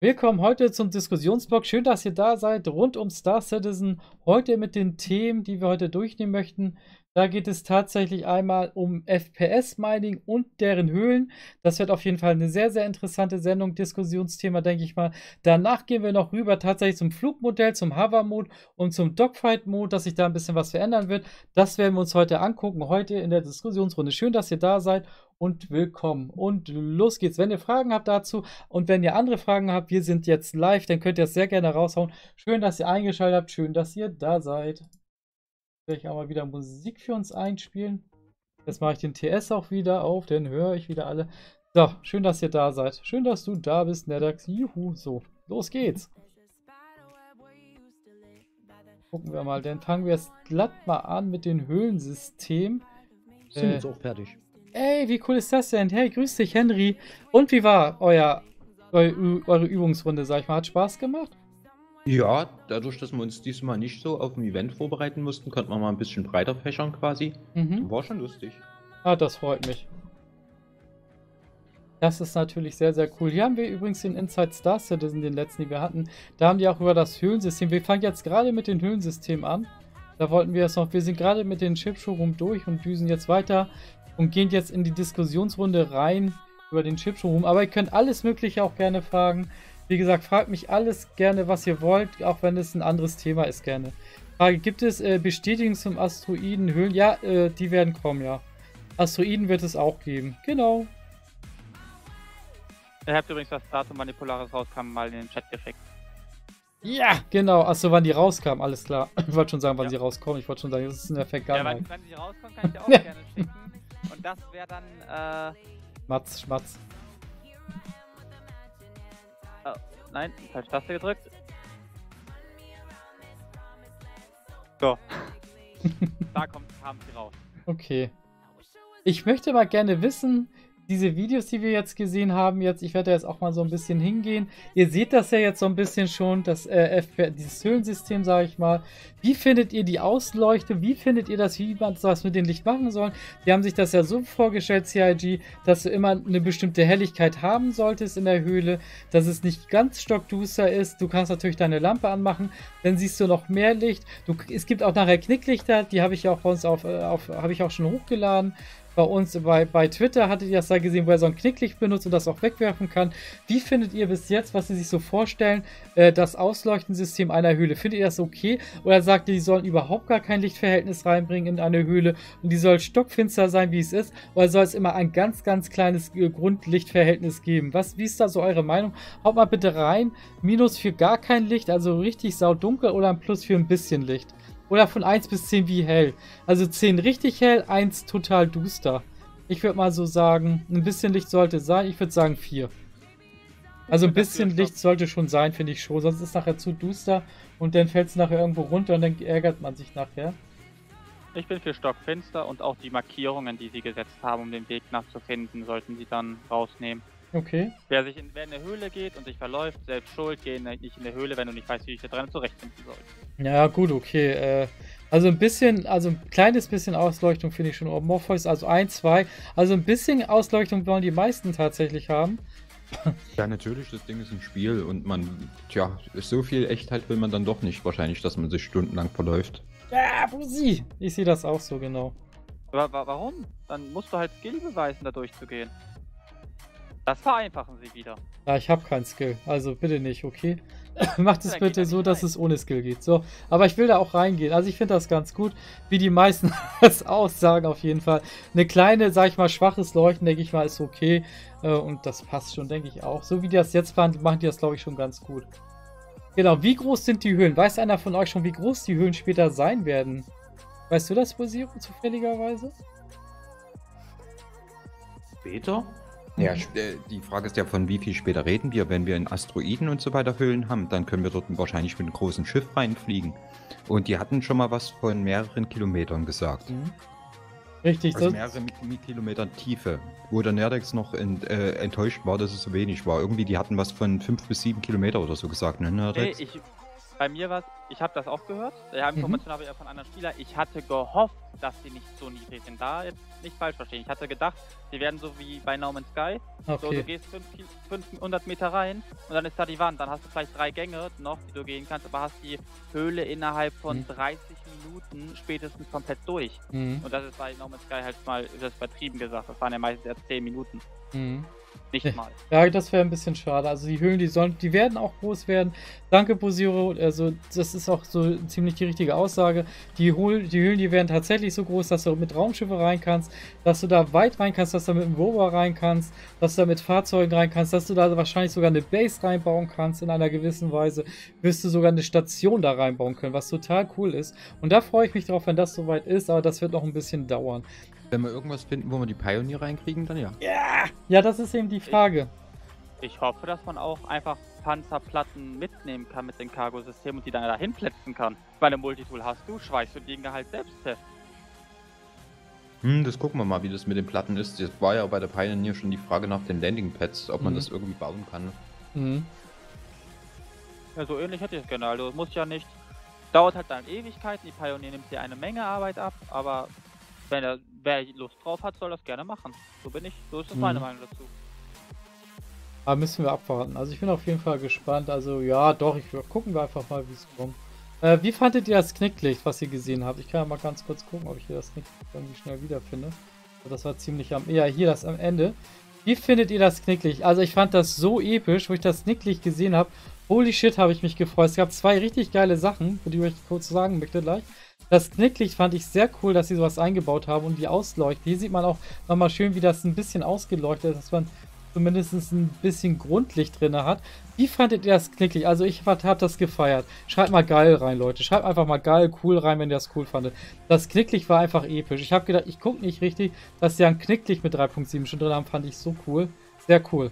Willkommen heute zum Diskussionsblog. Schön, dass ihr da seid, rund um Star Citizen. Heute mit den Themen, die wir heute durchnehmen möchten. Da geht es tatsächlich einmal um FPS-Mining und deren Höhlen. Das wird auf jeden Fall eine sehr, sehr interessante Sendung, Diskussionsthema, denke ich mal. Danach gehen wir noch rüber tatsächlich zum Flugmodell, zum Hover-Mode und zum Dogfight-Mode, dass sich da ein bisschen was verändern wird. Das werden wir uns heute angucken, heute in der Diskussionsrunde. Schön, dass ihr da seid und willkommen. Und los geht's. Wenn ihr Fragen habt dazu und wenn ihr andere Fragen habt, wir sind jetzt live, dann könnt ihr das sehr gerne raushauen. Schön, dass ihr eingeschaltet habt. Schön, dass ihr da seid. Vielleicht auch mal wieder Musik für uns einspielen. Jetzt mache ich den TS auch wieder auf, dann höre ich wieder alle. So, schön, dass ihr da seid. Schön, dass du da bist, Nedax. Juhu, so, los geht's. Gucken wir mal, dann fangen wir es glatt mal an mit dem Höhlensystem. Sind jetzt auch fertig. Ey, wie cool ist das denn? Hey, grüß dich, Henry. Und wie war eure Übungsrunde, sag ich mal? Hat Spaß gemacht? Ja, dadurch, dass wir uns diesmal nicht so auf ein Event vorbereiten mussten, konnte man mal ein bisschen breiter fächern quasi. War schon lustig. Ah, das freut mich. Das ist natürlich sehr, sehr cool. Hier haben wir übrigens den Inside Star Citizen, den letzten, den wir hatten. Da haben die auch über das Höhlensystem. Wir fangen jetzt gerade mit dem Höhlensystem an. Da wollten wir es noch. Wir sind gerade mit den Chip Showroom durch und düsen jetzt weiter und gehen jetzt in die Diskussionsrunde rein über den Chip Showroom. Aber ihr könnt alles Mögliche auch gerne fragen. Wie gesagt, fragt mich alles gerne, was ihr wollt, auch wenn es ein anderes Thema ist, gerne. Frage, gibt es Bestätigungen zum Asteroidenhöhlen? Ja, die werden kommen, ja. Asteroiden wird es auch geben. Genau. Ihr habt übrigens, was Datum Manipulares rauskam, mal in den Chat geschickt. Ja, genau. Achso, wann die rauskamen, alles klar. Ich wollte schon sagen, wann sie rauskommen. Ich wollte schon sagen, das ist eine Vergangenheit. Ja, wann sie rauskommen, kann ich dir auch gerne schicken. Und das wäre dann, Schmatz, Schmatz. Oh, nein, falsche Taste gedrückt. So. Da kamen sie raus. Okay. Ich möchte mal gerne wissen, diese Videos, die wir jetzt gesehen haben, ich werde jetzt auch mal so ein bisschen hingehen. Ihr seht das ja jetzt so ein bisschen schon, dieses Höhlensystem, sage ich mal. Wie findet ihr die Ausleuchtung? Wie findet ihr das, wie man das mit dem Licht machen soll? Die haben sich das ja so vorgestellt, CIG, dass du immer eine bestimmte Helligkeit haben solltest in der Höhle, dass es nicht ganz stockduster ist. Du kannst natürlich deine Lampe anmachen, dann siehst du noch mehr Licht. Es gibt auch nachher Knicklichter, die habe ich ja auch bei uns habe ich auch schon hochgeladen. Bei uns bei Twitter hattet ihr das da gesehen, wo er so ein Knicklicht benutzt und das auch wegwerfen kann. Wie findet ihr bis jetzt, was sie sich so vorstellen, das Ausleuchtensystem einer Höhle? Findet ihr das okay? Oder sagt ihr, die sollen überhaupt gar kein Lichtverhältnis reinbringen in eine Höhle und die soll stockfinster sein, wie es ist? Oder soll es immer ein ganz, ganz kleines Grundlichtverhältnis geben? Wie ist da so eure Meinung? Haut mal bitte rein. Minus für gar kein Licht, also richtig saudunkel, oder ein Plus für ein bisschen Licht? Oder von 1 bis 10 wie hell. Also 10 richtig hell, 1 total duster. Ich würde mal so sagen, ein bisschen Licht sollte sein. Ich würde sagen 4. Also ein bisschen Licht sollte schon sein, finde ich schon. Sonst ist es nachher zu duster und dann fällt es nachher irgendwo runter und dann ärgert man sich nachher. Ich bin für stockfinster und auch die Markierungen, die sie gesetzt haben, um den Weg nachzufinden, sollten sie dann rausnehmen. Okay. Wer in eine Höhle geht und sich verläuft, selbst schuld, geh nicht in eine Höhle, wenn du nicht weißt, wie ich da drin zurechtfinden soll. Ja, gut, okay. Also ein kleines bisschen Ausleuchtung finde ich schon. Morpheus, also 1, 2. Also ein bisschen Ausleuchtung wollen die meisten tatsächlich haben. Ja, natürlich, das Ding ist ein Spiel und so viel Echtheit will man dann doch nicht wahrscheinlich, dass man sich stundenlang verläuft. Ja, Busi! Ich sehe das auch so, genau. Aber warum? Dann musst du halt Skill beweisen, da durchzugehen. Das vereinfachen sie wieder. Ja, ich habe keinen Skill, also bitte nicht, okay? Macht es bitte so, dass es ohne Skill geht. So, aber ich will da auch reingehen. Also ich finde das ganz gut, wie die meisten das aussagen auf jeden Fall. Eine kleine, sag ich mal, schwaches Leuchten, denke ich mal, ist okay. Und das passt schon, denke ich auch. So wie die das jetzt machen die das, glaube ich, schon ganz gut. Genau, wie groß sind die Höhlen? Weiß einer von euch schon, wie groß die Höhlen später sein werden? Weißt du das, Bosiro, zufälligerweise? Später? Ja, die Frage ist ja, von wie viel später reden wir. Wenn wir in Asteroiden und so weiter Höhlen haben, dann können wir dort wahrscheinlich mit einem großen Schiff reinfliegen. Und die hatten schon mal was von mehreren Kilometern gesagt. Richtig. Also mehrere Kilometern Tiefe. Wo der Nerdex noch enttäuscht war, dass es so wenig war. Irgendwie, die hatten was von 5 bis 7 Kilometer oder so gesagt, ne, Nerdex? Nee, bei mir war es, ich habe das auch gehört. Ja, Informationen habe ich ja von anderen Spielern. Ich hatte gehofft, dass sie nicht so niedrig sind. Da jetzt nicht falsch verstehen. Ich hatte gedacht, sie werden so wie bei No Man's Sky. Okay. So, du gehst 500 Meter rein und dann ist da die Wand. Dann hast du vielleicht 3 Gänge noch, die du gehen kannst, aber hast die Höhle innerhalb von 30 Minuten spätestens komplett durch. Und das ist bei No Man's Sky halt mal, ist das übertrieben gesagt. Das waren ja meistens erst 10 Minuten. Nicht mal. Ja, das wäre ein bisschen schade. Also die Höhlen, die werden auch groß werden. Danke, Bosiro. Also das ist auch so ziemlich die richtige Aussage. Die Höhlen, die werden tatsächlich so groß, dass du mit Raumschiffe rein kannst, dass du da weit rein kannst, dass du mit einem Rover rein kannst, dass du da mit Fahrzeugen rein kannst, dass du da wahrscheinlich sogar eine Base reinbauen kannst in einer gewissen Weise. Wirst du sogar eine Station da reinbauen können, was total cool ist. Und da freue ich mich drauf, wenn das soweit ist, aber das wird noch ein bisschen dauern. Wenn wir irgendwas finden, wo wir die Pioneer reinkriegen, dann ja. Ja, das ist eben die Frage. Ich hoffe, dass man auch einfach Panzerplatten mitnehmen kann mit dem Cargo-System und die dann dahin plätzen kann. Bei einem Multitool hast du, schweißt du die Dinge halt selbst fest. Das gucken wir mal, wie das mit den Platten ist. Das war ja bei der Pioneer schon die Frage nach den Landing-Pads, ob man das irgendwie bauen kann. Ja, so ähnlich hätte ich es gerne. Also muss ja nicht. Dauert halt dann Ewigkeiten. Die Pioneer nimmt dir eine Menge Arbeit ab, aber wer Lust drauf hat, soll das gerne machen. So ist das meine Meinung dazu. Aber müssen wir abwarten. Also ich bin auf jeden Fall gespannt. Also ja, doch, gucken wir einfach mal, wie es kommt. Wie fandet ihr das Knicklicht, was ihr gesehen habt? Ich kann ja mal ganz kurz gucken, ob ich hier das Knicklicht irgendwie schnell wiederfinde. Das war ziemlich ja, hier das am Ende. Wie findet ihr das Knicklicht? Also ich fand das so episch, wo ich das Knicklicht gesehen habe. Holy shit, habe ich mich gefreut. Es gab 2 richtig geile Sachen, die ich euch kurz sagen möchte gleich. Das Knicklicht fand ich sehr cool, dass sie sowas eingebaut haben und die ausleuchten. Hier sieht man auch nochmal schön, wie das ein bisschen ausgeleuchtet ist, dass man zumindest ein bisschen Grundlicht drin hat. Wie fandet ihr das Knicklicht? Also ich habe das gefeiert. Schreibt mal geil rein, Leute. Schreibt einfach mal geil, cool rein, wenn ihr das cool fandet. Das Knicklicht war einfach episch. Ich habe gedacht, ich gucke nicht richtig, dass sie ein Knicklicht mit 3.7 schon drin haben, fand ich so cool. Sehr cool.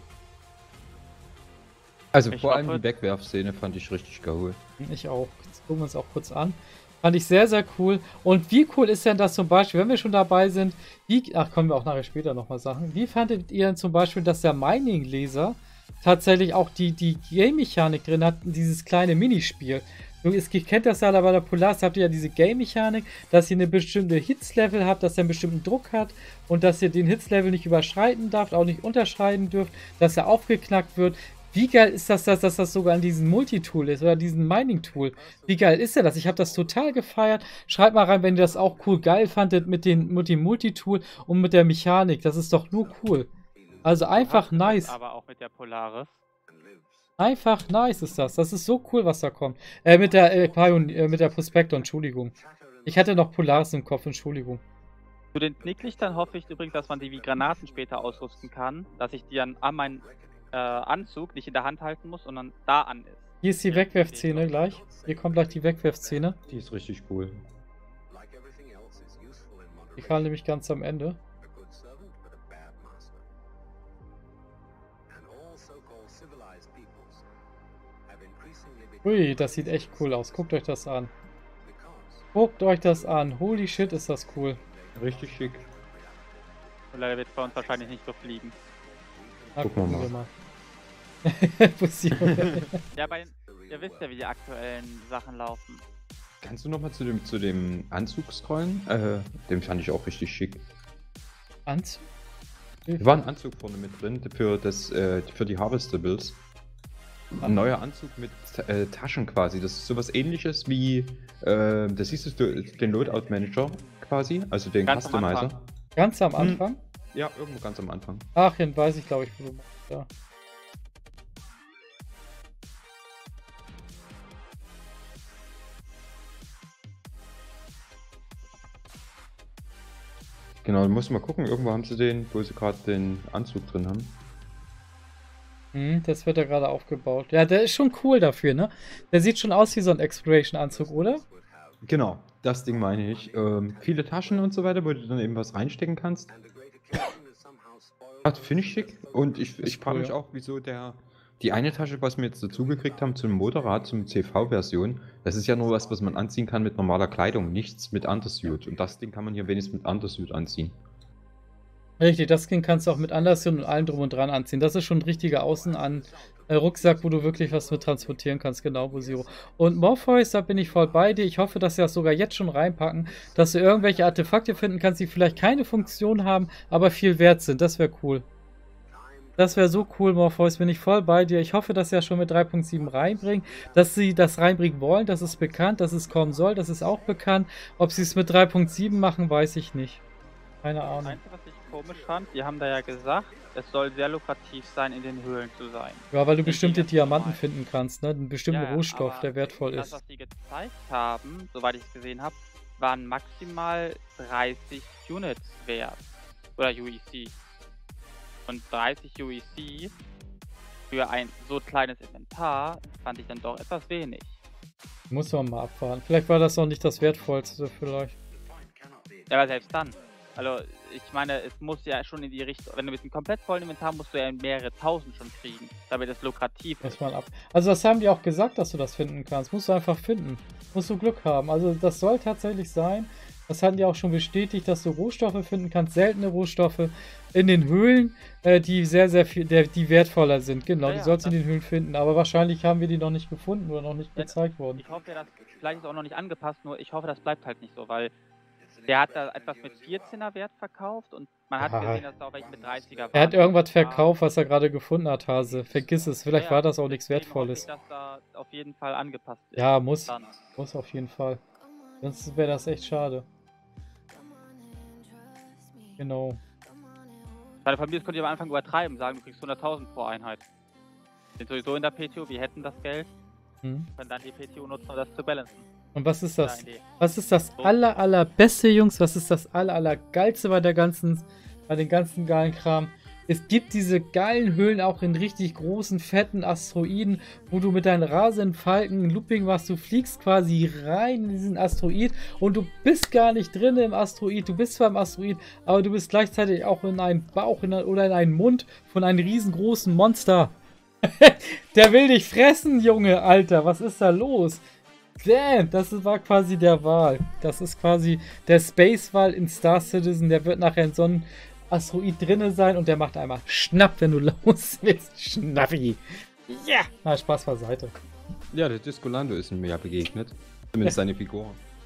Also vor allem die Wegwerfszene fand ich richtig cool. Ich auch. Jetzt gucken wir uns auch kurz an. Fand ich sehr, sehr cool. Und wie cool ist denn das zum Beispiel, wenn wir schon dabei sind, kommen wir auch nachher später nochmal Sachen. Wie fandet ihr denn zum Beispiel, dass der Mining-Laser tatsächlich auch die Game-Mechanik drin hat, dieses kleine Minispiel? Ihr kennt das ja bei der Polaris, habt ihr ja diese Game-Mechanik, dass ihr eine bestimmte Hits-Level habt, dass er einen bestimmten Druck hat und dass ihr den Hits-Level nicht überschreiten darf, auch nicht unterschreiten dürft, dass er aufgeknackt wird. Wie geil ist das, dass das sogar an diesem Multitool ist oder diesem Mining-Tool? Wie geil ist das? Ich habe das total gefeiert. Schreibt mal rein, wenn ihr das auch cool geil fandet mit dem Multitool und mit der Mechanik. Das ist doch nur cool. Also einfach nice. Aber auch mit der Polaris. Einfach nice ist das. Das ist so cool, was da kommt. Mit der Prospector, Entschuldigung. Ich hatte noch Polaris im Kopf, Entschuldigung. Zu den Knicklichtern hoffe ich übrigens, dass man die wie Granaten später ausrüsten kann. Dass ich die dann an meinen Anzug nicht in der Hand halten muss, sondern da an ist. Hier ist die Wegwerfszene gleich. Hier kommt gleich die Wegwerfszene. Die ist richtig cool. Die kam nämlich ganz am Ende. Ui, das sieht echt cool aus. Guckt euch das an. Guckt euch das an. Holy shit, ist das cool. Richtig schick. Und leider wird es bei uns wahrscheinlich nicht so fliegen. Gucken wir mal. Ja, ihr wisst ja, wie die aktuellen Sachen laufen. Kannst du nochmal zu dem Anzug scrollen? Den fand ich auch richtig schick. Anzug? Da war ein Anzug vorne mit drin für die Harvestables. Ein neuer Anzug mit Taschen quasi. Das ist sowas ähnliches wie, das siehst du den Loadout Manager quasi, also den Ganz Customizer. Ganz am Anfang? Ja, irgendwo ganz am Anfang. Ach, den weiß ich, glaube ich, wo du meinst, ja. Genau, muss mal gucken, irgendwo haben sie den, wo sie gerade den Anzug drin haben. Das wird ja gerade aufgebaut. Ja, der ist schon cool dafür, ne? Der sieht schon aus wie so ein Exploration-Anzug, oder? Genau, das Ding meine ich. Viele Taschen und so weiter, wo du dann eben was reinstecken kannst. Das finde ich schick. Und ich frage mich auch, wieso die eine Tasche, was wir jetzt dazu gekriegt haben zum Motorrad, zum CV-Version, das ist ja nur was man anziehen kann mit normaler Kleidung, nichts mit Undersuit. Und das Ding kann man hier wenigstens mit Undersuit anziehen. Richtig, das Skin kannst du auch mit Undersuit und allem drum und dran anziehen. Das ist schon ein richtiger Rucksack, wo du wirklich was mit transportieren kannst, genau, Bosiro. Und Morpheus, da bin ich voll bei dir. Ich hoffe, dass sie das sogar jetzt schon reinpacken, dass du irgendwelche Artefakte finden kannst, die vielleicht keine Funktion haben, aber viel wert sind. Das wäre cool. Das wäre so cool, Morpheus, bin ich voll bei dir. Ich hoffe, dass sie das schon mit 3.7 reinbringen. Dass sie das reinbringen wollen, das ist bekannt. Dass es kommen soll, das ist auch bekannt. Ob sie es mit 3.7 machen, weiß ich nicht. Keine Ahnung. Das Einzige, was ich komisch fand, die haben da ja gesagt, es soll sehr lukrativ sein, in den Höhlen zu sein. Ja, weil du bestimmte Diamanten finden kannst, ne? Einen bestimmten Ja, Rohstoff, aber der wertvoll das, ist. was sie gezeigt haben, soweit ich es gesehen habe, waren maximal 30 Units wert. Oder UEC. Und 30 UEC für ein so kleines Inventar fand ich dann doch etwas wenig. Muss man mal abfahren. Vielleicht war das auch nicht das Wertvollste, vielleicht. Ja, aber selbst dann. Also, ich meine, es muss ja schon in die Richtung, wenn du mit einem komplett vollen Inventar musst du ja mehrere tausend schon kriegen, damit es lukrativ ist. Muss man ab. Also das haben die auch gesagt, dass du das finden kannst. Musst du einfach finden. Musst du Glück haben. Also das soll tatsächlich sein. Das hatten die auch schon bestätigt, dass du Rohstoffe finden kannst, seltene Rohstoffe in den Höhlen, die sehr, sehr viel, die wertvoller sind. Genau, Ja, die ja, sollst du in den Höhlen finden. Aber wahrscheinlich haben wir die noch nicht gefunden oder noch nicht Ja, gezeigt worden. Ich hoffe, dass vielleicht ist auch noch nicht angepasst, nur ich hoffe, das bleibt halt nicht so, weil der hat da etwas mit 14er Wert verkauft und man hat Ja. gesehen, dass da auch welche mit 30er waren. Er hat irgendwas verkauft, was er gerade gefunden hat, Hase. Vergiss es. Vielleicht war das auch nichts deswegen hoffe Wertvolles. ich, dass da auf jeden Fall angepasst ist. Ja, muss. Dann. Muss auf jeden Fall. Sonst wäre das echt schade. Genau. Bei der Familie könnt ihr am Anfang übertreiben, sagen, du kriegst 100.000 pro Einheit. Sind sowieso in der PTO, wir hätten das Geld, können dann die PTO nutzen, um das zu balancen. Und was ist das? Idee. Was ist das allerbeste, Jungs? Was ist das allergeilste bei den ganzen geilen Kram? Es gibt diese geilen Höhlen auch in richtig großen, fetten Asteroiden, wo du mit deinen rasenden Falken Looping machst. Du fliegst quasi rein in diesen Asteroid und du bist gar nicht drin im Asteroid. Du bist zwar im Asteroid, aber du bist gleichzeitig auch in einen Bauch oder in einen Mund von einem riesengroßen Monster. Der will dich fressen, Junge, Alter. Was ist da los? Damn, das war quasi der Wal. Das ist quasi der Space-Wal in Star Citizen. Der wird nachher in so einem Asteroid drinne sein und der macht einmal Schnapp, wenn du los willst. Schnappi. Ja! Yeah. Na, Spaß beiseite. Ja, der Discolando ist mir ja begegnet. Zumindest seine Figur.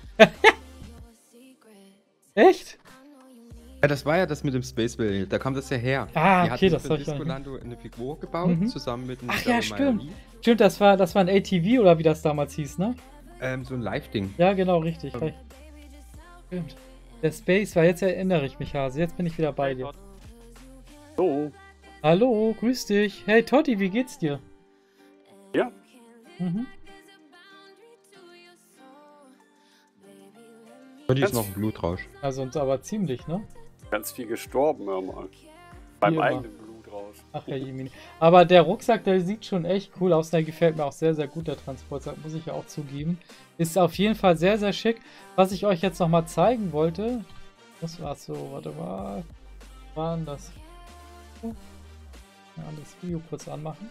Echt? Ja, das war ja das mit dem Space Whale. Da kam das ja her. Ah, die okay, hatten das für habe ich Discolando eine Figur gebaut, zusammen mit einem Ach ja, Jeremiah stimmt. Lee. Stimmt, das war ein ATV oder wie das damals hieß, ne? So ein Live-Ding. Ja, genau, richtig. Stimmt. Der Space war, jetzt erinnere ich mich, Hase. Jetzt bin ich wieder bei dir. So. Hallo, grüß dich. Hey Totti, wie geht's dir? Ja. Und die ist noch ein Blutrausch. Also uns aber ziemlich, ne? Ganz viel gestorben, hör mal. Beim Wie eigenen Blut raus. Ach ja, Jemini. Aber der Rucksack, der sieht schon echt cool aus. Der gefällt mir auch sehr, sehr gut, der Transportsack, muss ich ja auch zugeben. Ist auf jeden Fall sehr, sehr schick. Was ich euch jetzt nochmal zeigen wollte. Das war so, warte mal. Was war denn das? Ja, das Video kurz anmachen.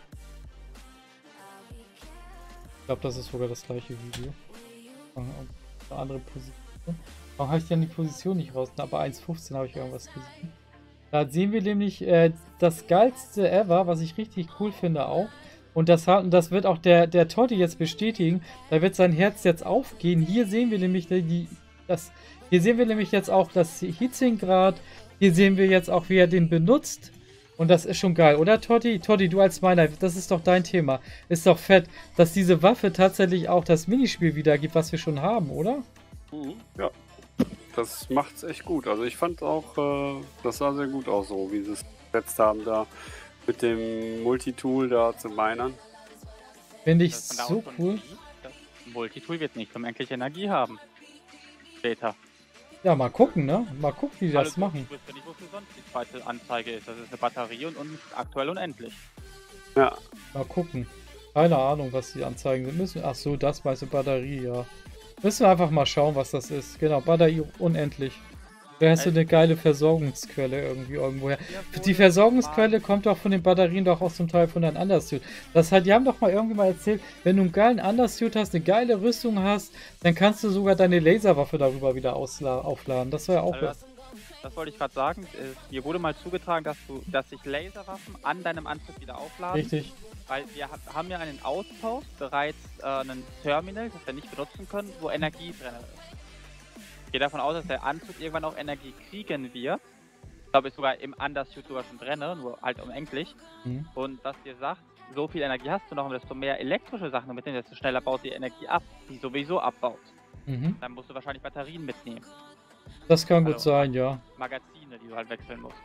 Ich glaube, das ist sogar das gleiche Video. Eine andere Position. Warum habe ich denn die Position nicht raus? Aber 1.15 habe ich irgendwas gesehen. Da sehen wir nämlich das geilste ever, was ich richtig cool finde auch. Und das wird auch der Totti jetzt bestätigen. Da wird sein Herz jetzt aufgehen. Hier sehen wir nämlich hier sehen wir nämlich jetzt auch das Hitzingrad. Hier sehen wir jetzt auch, wie er den benutzt. Und das ist schon geil, oder Totti? Totti, du als meiner, das ist doch dein Thema. Ist doch fett, dass diese Waffe tatsächlich auch das Minispiel wiedergibt, was wir schon haben, oder? Ja. Das macht's echt gut. Also ich fand auch, das sah sehr gut aus, so wie sie es gesetzt haben da mit dem Multitool da zu minern. Finde ich so cool. Das Multitool wird nicht unendlich Energie haben. Später. Ja, mal gucken, ne? Mal gucken, wie die das machen. Ich wüsste nicht, wofür sonst die zweite Anzeige ist. Das ist eine Batterie und aktuell unendlich. Ja. Mal gucken. Keine Ahnung, was die Anzeigen sind. Ach so, das weiße Batterie, ja. Müssen wir einfach mal schauen, was das ist. Genau, Batterie unendlich. Da hast du eine geile Versorgungsquelle irgendwoher. Die Versorgungsquelle kommt doch von den Batterien doch auch zum Teil von deinem Undersuit. Das heißt, die haben doch mal irgendwie mal erzählt, wenn du einen geilen Undersuit hast, eine geile Rüstung hast, dann kannst du sogar deine Laserwaffe darüber wieder aufladen. Das war ja auch Also das wollte ich gerade sagen. Mir wurde mal zugetragen, dass sich Laserwaffen an deinem Anzug wieder aufladen. Richtig. Weil wir haben ja einen Outpost, bereits ein Terminal, das wir nicht benutzen können, wo Energie drin ist. Ich gehe davon aus, dass der Anzug irgendwann auch Energie kriegen wird. Ich glaube, ist sogar im Undersuit sogar schon drin, nur halt unendlich. Und dass dir sagt, so viel Energie hast du noch und desto mehr elektrische Sachen du mitnimmst, desto schneller baut die Energie ab, die sowieso abbaut. Dann musst du wahrscheinlich Batterien mitnehmen. Das kann gut sein, ja. Magazine, die du halt wechseln musst.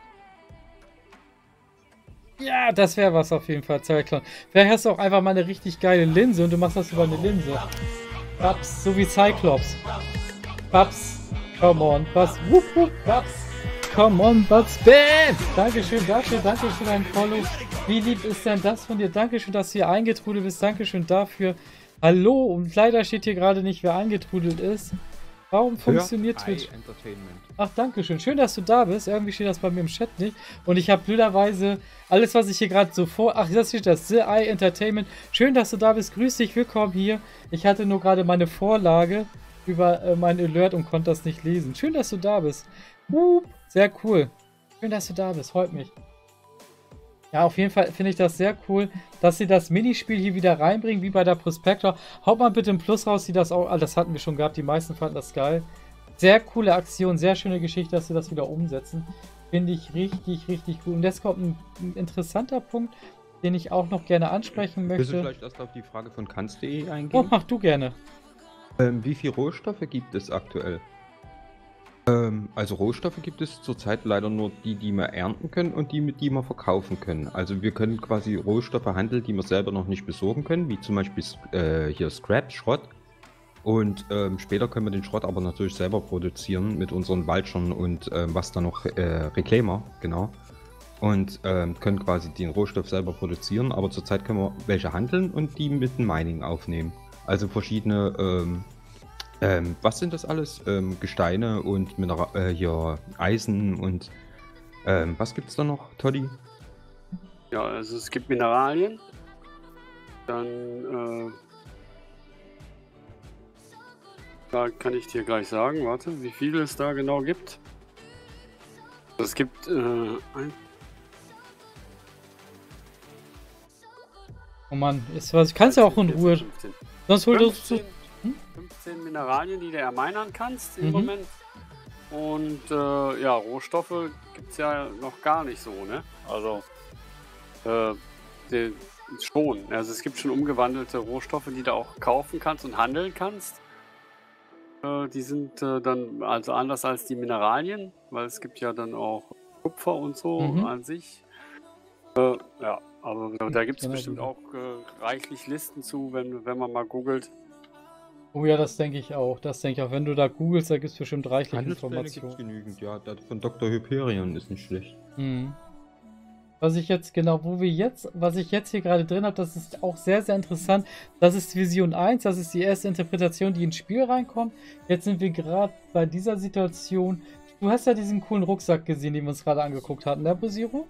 Ja, das wäre was auf jeden Fall, Cyclone. Vielleicht hast du auch einfach mal eine richtig geile Linse und du machst das über eine Linse. Babs, so wie Cyclops. Babs, come on, Babs, wupp, wupp, Babs, come on, Babs, bam! Dankeschön dafür, danke für dein Follow. Wie lieb ist denn das von dir? Dankeschön, dass du hier eingetrudelt bist, dankeschön dafür. Hallo, und leider steht hier gerade nicht, wer eingetrudelt ist. Warum funktioniert Twitch? Ach, danke schön. Schön, dass du da bist. Irgendwie steht das bei mir im Chat nicht. Und ich habe blöderweise alles, was ich hier gerade so vor... Ach, das steht das. The Eye Entertainment. Schön, dass du da bist. Grüß dich. Willkommen hier. Ich hatte nur gerade meine Vorlage über mein Alert und konnte das nicht lesen. Schön, dass du da bist. Sehr cool. Schön, dass du da bist. Freut mich. Ja, auf jeden Fall finde ich das sehr cool, dass sie das Minispiel hier wieder reinbringen, wie bei der Prospector. Haut mal bitte ein Plus raus, die das auch... Ah, das hatten wir schon gehabt, die meisten fanden das geil. Sehr coole Aktion, sehr schöne Geschichte, dass sie das wieder umsetzen. Finde ich richtig, richtig gut. Und jetzt kommt ein interessanter Punkt, den ich auch noch gerne ansprechen möchte. Willst du vielleicht erst auf die Frage von kanz.de eingehen? Oh, mach du gerne. Wie viele Rohstoffe gibt es aktuell? Also Rohstoffe gibt es zurzeit leider nur die wir ernten können und die wir verkaufen können. Also wir können quasi Rohstoffe handeln, die wir selber noch nicht besorgen können, wie zum Beispiel hier Scrap, Schrott. Und später können wir den Schrott aber natürlich selber produzieren mit unseren Walchern und was da noch, Reclaimer, genau. Und können quasi den Rohstoff selber produzieren, aber zurzeit können wir welche handeln und die mit dem Mining aufnehmen. Also verschiedene was sind das alles? Gesteine und hier Eisen und was gibt's da noch, Toddy? Ja, also es gibt Mineralien. Dann da kann ich dir gleich sagen, warte, wie viel es da genau gibt. Es gibt Oh Mann, kannst ja auch in Ruhe. 15. Sonst hol du 15 Mineralien, die du erminern kannst im Moment. Und ja, Rohstoffe gibt es ja noch gar nicht so, ne? Also schon. Also es gibt schon umgewandelte Rohstoffe, die du auch kaufen kannst und handeln kannst. Die sind dann also anders als die Mineralien, weil es gibt ja dann auch Kupfer und so an sich. Ja, aber da gibt es bestimmt auch reichlich Listen zu, wenn man mal googelt. Oh ja, das denke ich auch. Das denke ich auch. Wenn du da googelst, da gibt es bestimmt reichlich Informationen. Informationen. Gibt's genügend, ja. Das von Dr. Hyperion ist nicht schlecht. Was ich jetzt genau, was ich jetzt hier gerade drin habe, das ist auch sehr, sehr interessant. Das ist Vision 1, das ist die erste Interpretation, die ins Spiel reinkommt. Jetzt sind wir gerade bei dieser Situation. Du hast ja diesen coolen Rucksack gesehen, den wir uns gerade angeguckt hatten, ne, Bosiro?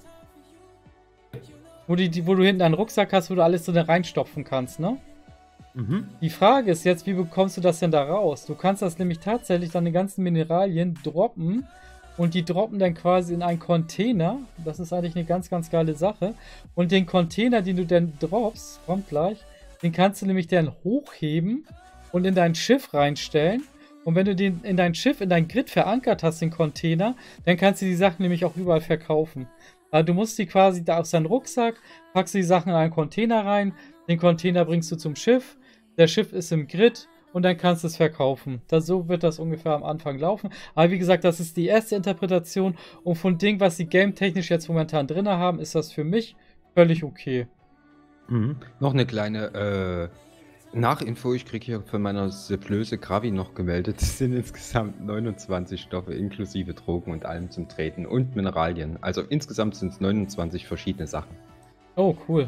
Wo du hinten einen Rucksack hast, wo du alles so reinstopfen kannst, ne? Die Frage ist jetzt, wie bekommst du das denn da raus? Du kannst das nämlich tatsächlich dann die ganzen Mineralien droppen und die droppen dann quasi in einen Container. Das ist eigentlich eine ganz, ganz geile Sache. Und den Container, den du dann droppst, kommt gleich, den kannst du nämlich dann hochheben und in dein Schiff reinstellen. Und wenn du den in dein Schiff, in dein Grid verankert hast, den Container, dann kannst du die Sachen nämlich auch überall verkaufen. Also du musst die quasi da aus deinem Rucksack, packst die Sachen in einen Container rein, den Container bringst du zum Schiff, der Schiff ist im Grid und dann kannst du es verkaufen. So wird das ungefähr am Anfang laufen. Aber wie gesagt, das ist die erste Interpretation und von dem, was sie game-technisch jetzt momentan drin haben, ist das für mich völlig okay. Noch eine kleine Nachinfo, ich kriege hier von meiner Seplöse Gravi noch gemeldet, es sind insgesamt 29 Stoffe inklusive Drogen und allem zum Treten und Mineralien. Also insgesamt sind es 29 verschiedene Sachen. Oh, cool.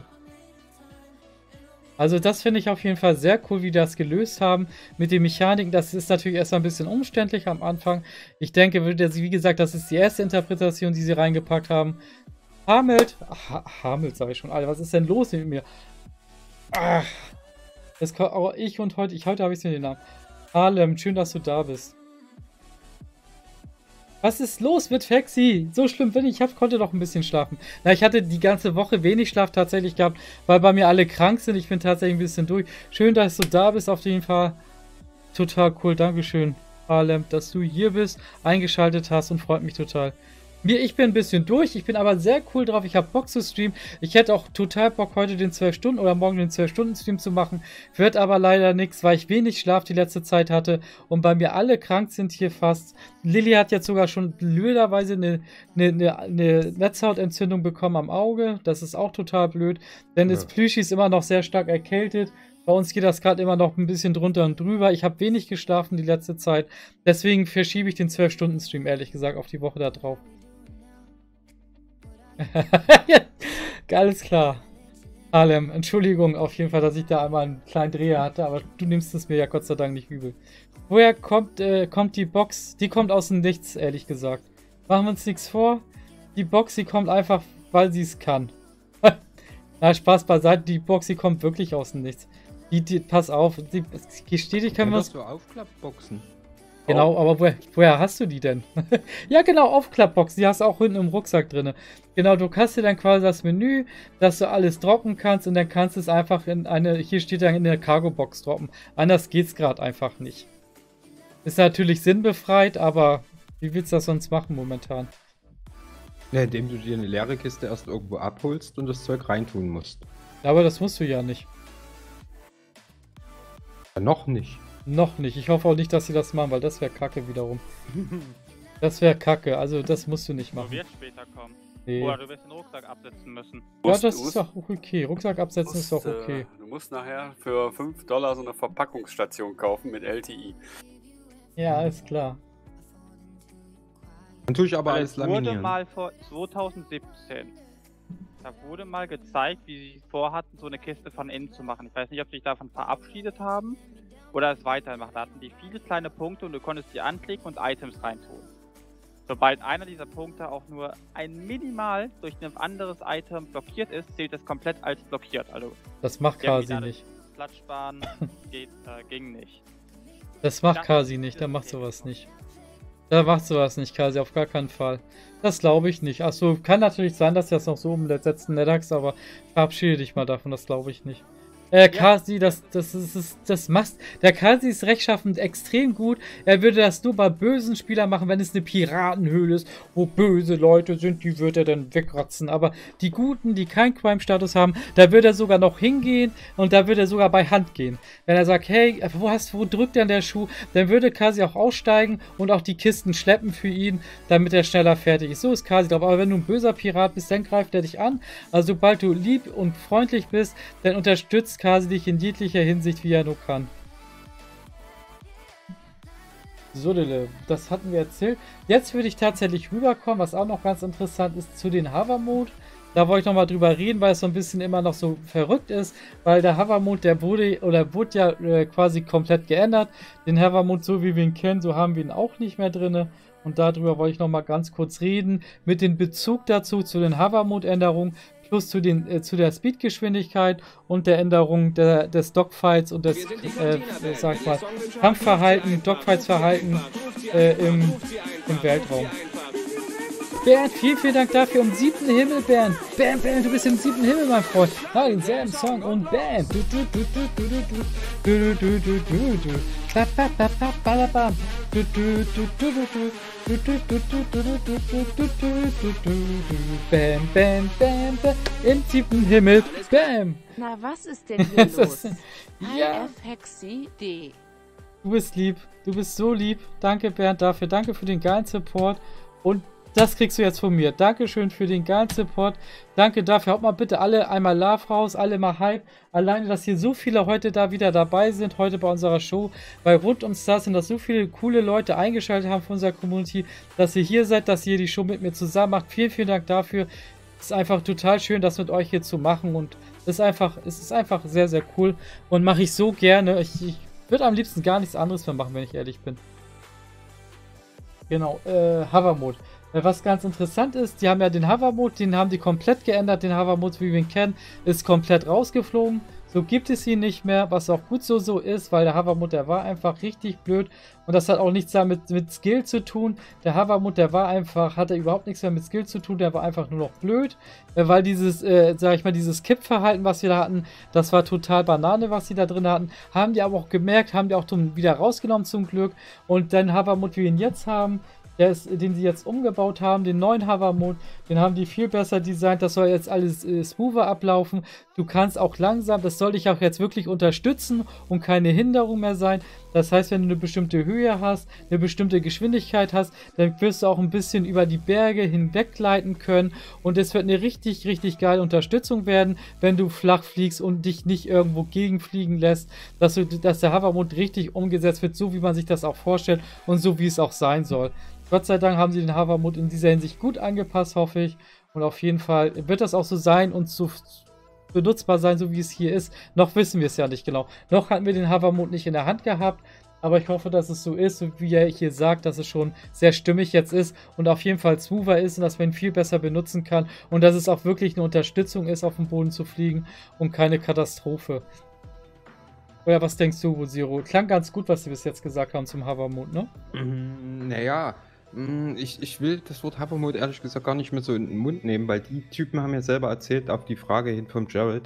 Also das finde ich auf jeden Fall sehr cool, wie die das gelöst haben mit den Mechaniken. Das ist natürlich erst ein bisschen umständlich am Anfang. Ich denke, wie gesagt, das ist die erste Interpretation, die sie reingepackt haben. Hamelt sage ich schon. Alter, was ist denn los mit mir? Ach, heute habe ich es mit den Namen. Harlem, schön, dass du da bist. Was ist los mit Fexi? So schlimm bin ich. Konnte doch ein bisschen schlafen. Na, ich hatte die ganze Woche wenig Schlaf tatsächlich gehabt, weil bei mir alle krank sind. Ich bin tatsächlich ein bisschen durch. Schön, dass du da bist auf jeden Fall. Total cool. Dankeschön, Harlem, dass du hier bist, eingeschaltet hast und freut mich total. Ich bin ein bisschen durch, ich bin aber sehr cool drauf, ich habe Bock zu streamen. Ich hätte auch total Bock, heute den 12 Stunden oder morgen den 12-Stunden-Stream zu machen. Wird aber leider nichts, weil ich wenig Schlaf die letzte Zeit hatte und bei mir alle krank sind hier fast. Lilly hat jetzt sogar schon blöderweise eine Netzhautentzündung bekommen am Auge. Das ist auch total blöd, denn das Plüschi ist immer noch sehr stark erkältet. Bei uns geht das gerade immer noch ein bisschen drunter und drüber. Ich habe wenig geschlafen die letzte Zeit. Deswegen verschiebe ich den 12-Stunden-Stream, ehrlich gesagt, auf die Woche da drauf. Alles klar. Harlem, Entschuldigung auf jeden Fall, dass ich da einmal einen kleinen Dreher hatte, aber du nimmst es mir ja Gott sei Dank nicht übel. Woher kommt die Box? Die kommt aus dem Nichts, ehrlich gesagt. Machen wir uns nichts vor. Die Box, die kommt einfach, weil sie es kann. Na, Spaß beiseite, die Box, die kommt wirklich aus dem Nichts. Pass auf, stetig können wir uns... so Aufklappboxen. Genau, aber woher hast du die denn? Ja, genau, Aufklappbox. Die hast du auch hinten im Rucksack drin. Genau, du hast dir dann quasi das Menü, dass du alles droppen kannst und dann kannst du es einfach in eine, hier steht dann in der Cargo-Box droppen. Anders geht's gerade einfach nicht. Ist natürlich sinnbefreit, aber wie willst du das sonst machen momentan? Ja, indem du dir eine leere Kiste erst irgendwo abholst und das Zeug reintun musst. Ja, aber das musst du ja nicht. Ja, noch nicht. Noch nicht. Ich hoffe auch nicht, dass sie das machen, weil das wäre kacke wiederum. Das wäre kacke. Also das musst du nicht machen. Du wirst später kommen. Nee. Oder du wirst den Rucksack absetzen müssen. Ja, das ist doch okay. Rucksack absetzen ist doch okay. Du musst nachher für $5 so eine Verpackungsstation kaufen mit LTI. Ja, ist klar. Dann tue ich aber alles laminieren. Wurde mal vor 2017. Da wurde mal gezeigt, wie sie vorhatten, so eine Kiste von innen zu machen. Ich weiß nicht, ob sie sich davon verabschiedet haben oder es weitermachen. Da hatten die viele kleine Punkte und du konntest die anklicken und Items reintun. Sobald einer dieser Punkte auch nur ein minimal durch ein anderes Item blockiert ist, zählt es komplett als blockiert. Also das macht Kasi nicht. Platz sparen ging nicht. Das macht Kasi nicht, der macht sowas nicht. Der macht sowas nicht, Kasi, auf gar keinen Fall. Das glaube ich nicht. Achso, kann natürlich sein, dass er das noch so umsetzt in Netherx, aber verabschiede dich mal davon, das glaube ich nicht. Kasi, das machst. Der Kasi ist rechtschaffend extrem gut. Er würde das nur bei bösen Spielern machen, wenn es eine Piratenhöhle ist, wo böse Leute sind, die würde er dann wegratzen. Aber die Guten, die keinen Crime-Status haben, da würde er sogar noch hingehen und da würde er sogar bei Hand gehen. Wenn er sagt, hey, wo drückt denn der Schuh? Dann würde Kasi auch aussteigen und auch die Kisten schleppen für ihn, damit er schneller fertig ist. So ist Kasi drauf. Aber wenn du ein böser Pirat bist, dann greift er dich an. Also sobald du lieb und freundlich bist, dann unterstützt Kasi dich in jeglicher Hinsicht, wie er nur kann. So, das hatten wir erzählt. Jetzt würde ich tatsächlich rüberkommen, was auch noch ganz interessant ist, zu den Hover-Mode. Da wollte ich nochmal drüber reden, weil es so ein bisschen immer noch so verrückt ist, weil der Hover-Mode, der wurde ja quasi komplett geändert. Den Hover-Mode, so wie wir ihn kennen, so haben wir ihn auch nicht mehr drin. Und darüber wollte ich nochmal ganz kurz reden, mit dem Bezug dazu, zu den Hover-Mode-Änderungen, plus zu der Speedgeschwindigkeit und der Änderung des Dogfights und des sag ich mal, Kampfverhalten, Dogfights-Verhalten im Weltraum. Bernd, vielen Dank dafür. Um 7. Himmel, Bernd. Bernd, du bist im 7. Himmel, mein Freund. Na, denselben Song und Bam. Bam, bam, bam, bam. Im 7. Himmel. Bam. Na, was ist denn hier los? Ja. Hexi. Du bist lieb. Du bist so lieb. Danke, Bernd, dafür. Danke für den geilen Support. Und das kriegst du jetzt von mir. Dankeschön für den geilen Support. Danke dafür. Haut mal bitte alle einmal Love raus, alle mal Hype. Alleine, dass hier so viele heute da wieder dabei sind, heute bei unserer Show. Weil rund um Stars sind, dass so viele coole Leute eingeschaltet haben von unserer Community, dass ihr hier seid, dass ihr die Show mit mir zusammen macht. Vielen Dank dafür. Es ist einfach total schön, das mit euch hier zu machen. Und es ist einfach sehr, sehr cool. Und mache ich so gerne. Ich würde am liebsten gar nichts anderes mehr machen, wenn ich ehrlich bin. Genau, Hover-Mode. Was ganz interessant ist, die haben ja den Hover-Mode, den haben die komplett geändert. Den Hover-Mode, wie wir ihn kennen, ist komplett rausgeflogen. So gibt es ihn nicht mehr, was auch gut so ist, weil der Havamut, der war einfach richtig blöd. Und das hat auch nichts damit mit Skill zu tun. Der Havamut, der war einfach, hatte überhaupt nichts mehr mit Skill zu tun, der war einfach nur noch blöd. Weil dieses, sag ich mal, dieses Kippverhalten, was wir da hatten, das war total Banane, was sie da drin hatten. Haben die aber auch gemerkt, haben die auch wieder rausgenommen zum Glück. Und den Havamut, wie wir ihn jetzt haben, den sie jetzt umgebaut haben, den neuen Havamut, den haben die viel besser designt. Das soll jetzt alles smoother ablaufen. Du kannst auch langsam, das soll dich auch jetzt wirklich unterstützen und keine Hinderung mehr sein. Das heißt, wenn du eine bestimmte Höhe hast, eine bestimmte Geschwindigkeit hast, dann wirst du auch ein bisschen über die Berge hinweg gleiten können. Und es wird eine richtig, richtig geile Unterstützung werden, wenn du flach fliegst und dich nicht irgendwo gegenfliegen lässt, dass der Havamut richtig umgesetzt wird, so wie man sich das auch vorstellt und so wie es auch sein soll. Gott sei Dank haben sie den Havamut in dieser Hinsicht gut angepasst, hoffe ich. Und auf jeden Fall wird das auch so sein und so benutzbar sein, so wie es hier ist. Noch wissen wir es ja nicht genau. Noch hatten wir den Havamut nicht in der Hand gehabt. Aber ich hoffe, dass es so ist, so wie er hier sagt, dass es schon sehr stimmig jetzt ist und auf jeden Fall smoother ist und dass man ihn viel besser benutzen kann. Und dass es auch wirklich eine Unterstützung ist, auf dem Boden zu fliegen und keine Katastrophe. Oder was denkst du, Zero? Klang ganz gut, was sie bis jetzt gesagt haben zum Havamut, ne? Naja, ich will das Wort Havamut ehrlich gesagt gar nicht mehr so in den Mund nehmen, weil die Typen haben ja selber erzählt, auf die Frage hin von Jared,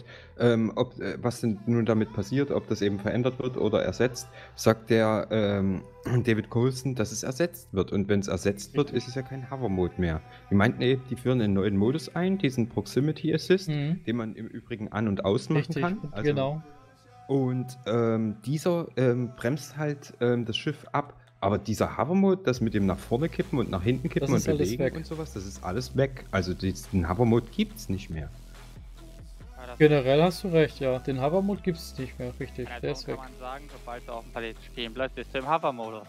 was denn nun damit passiert, ob das eben verändert wird oder ersetzt, sagt der David Coulson, dass es ersetzt wird. Und wenn es ersetzt wird, ist es ja kein Havamut mehr. Die meinten eben, die führen einen neuen Modus ein, diesen Proximity Assist, den man im Übrigen an- und ausmachen kann. Also, genau. Und dieser bremst halt das Schiff ab. Aber dieser Hover-Mode, das mit dem nach vorne kippen und nach hinten kippen und bewegen und sowas, das ist alles weg. Also den Hover-Mode gibt es nicht mehr. Generell hast du recht, ja. Den Hover-Mode gibt es nicht mehr, richtig. Ja, der ist weg. Kann man sagen, sobald du auf dem Planet stehen bleibst, bist du im Hover-Modus.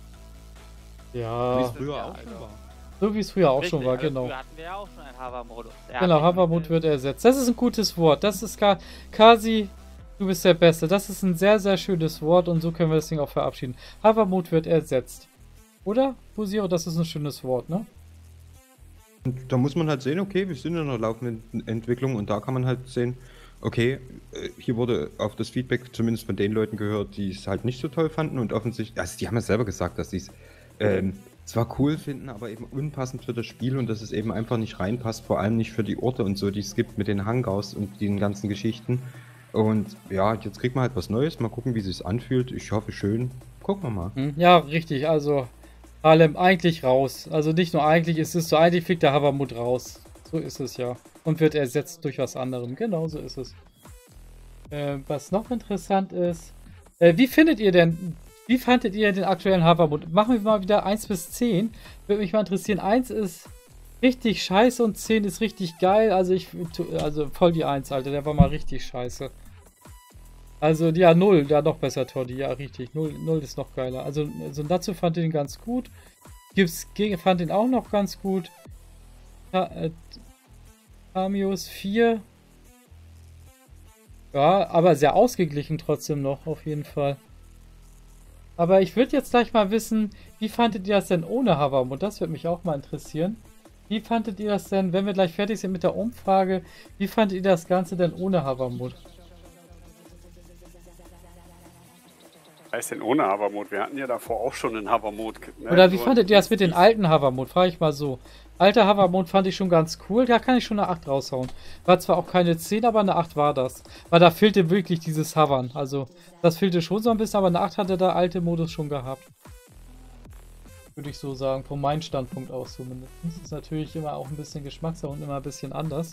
Ja. Wie es früher auch schon war. So wie es früher auch schon war, genau. Früher hatten wir ja auch schon einen Hover-Modus. Genau, Hover-Mode wird ersetzt. Das ist ein gutes Wort. Das ist Kasi. Du bist der Beste. Das ist ein sehr, sehr schönes Wort und so können wir das Ding auch verabschieden. Hover-Mode wird ersetzt. Oder, Fusiro? Das ist ein schönes Wort, ne? Und da muss man halt sehen, okay, wir sind in einer laufenden Entwicklung und da kann man halt sehen, okay, hier wurde auf das Feedback zumindest von den Leuten gehört, die es halt nicht so toll fanden und offensichtlich, also die haben ja selber gesagt, dass sie es zwar cool finden, aber eben unpassend für das Spiel und dass es eben einfach nicht reinpasst, vor allem nicht für die Orte und so, die es gibt mit den Hangars und den ganzen Geschichten. Und ja, jetzt kriegt man halt was Neues. Mal gucken, wie es sich anfühlt. Ich hoffe schön. Gucken wir mal. Ja, richtig. Also, Harlem eigentlich raus. Also nicht nur eigentlich, es ist so, eigentlich fliegt der Hover-Mode raus. So ist es ja. Und wird ersetzt durch was anderem. Genau so ist es. Was noch interessant ist, wie fandet ihr den aktuellen Hover-Mode? Machen wir mal wieder 1 bis 10. Würde mich mal interessieren. 1 ist richtig scheiße und 10 ist richtig geil. Also voll die 1, Alter. Der war mal richtig scheiße. Also, ja, 0. Ja, noch besser, Toddy. Ja, richtig. 0 ist noch geiler. Also dazu fand ich ihn ganz gut. Fand ihn auch noch ganz gut. Cameos 4. Ja, aber sehr ausgeglichen trotzdem noch, auf jeden Fall. Aber ich würde jetzt gleich mal wissen, wie fandet ihr das denn ohne Hover-Mode? Das würde mich auch mal interessieren. Wie fandet ihr das denn, wenn wir gleich fertig sind mit der Umfrage, wie fandet ihr das Ganze denn ohne Hover-Mode? Was heißt denn ohne Hover-Mode? Wir hatten ja davor auch schon einen Hover-Mode. Ne? Oder wie fandet ihr das mit den alten Hover-Mode? Frage ich mal so. Alter Hover-Mode fand ich schon ganz cool. Da kann ich schon eine 8 raushauen. War zwar auch keine 10, aber eine 8 war das. Weil da fehlte wirklich dieses Hovern. Also, das fehlte schon so ein bisschen, aber eine 8 hatte der alte Modus schon gehabt. Würde ich so sagen, von meinem Standpunkt aus zumindest. Das ist natürlich immer auch ein bisschen Geschmackssache und immer ein bisschen anders.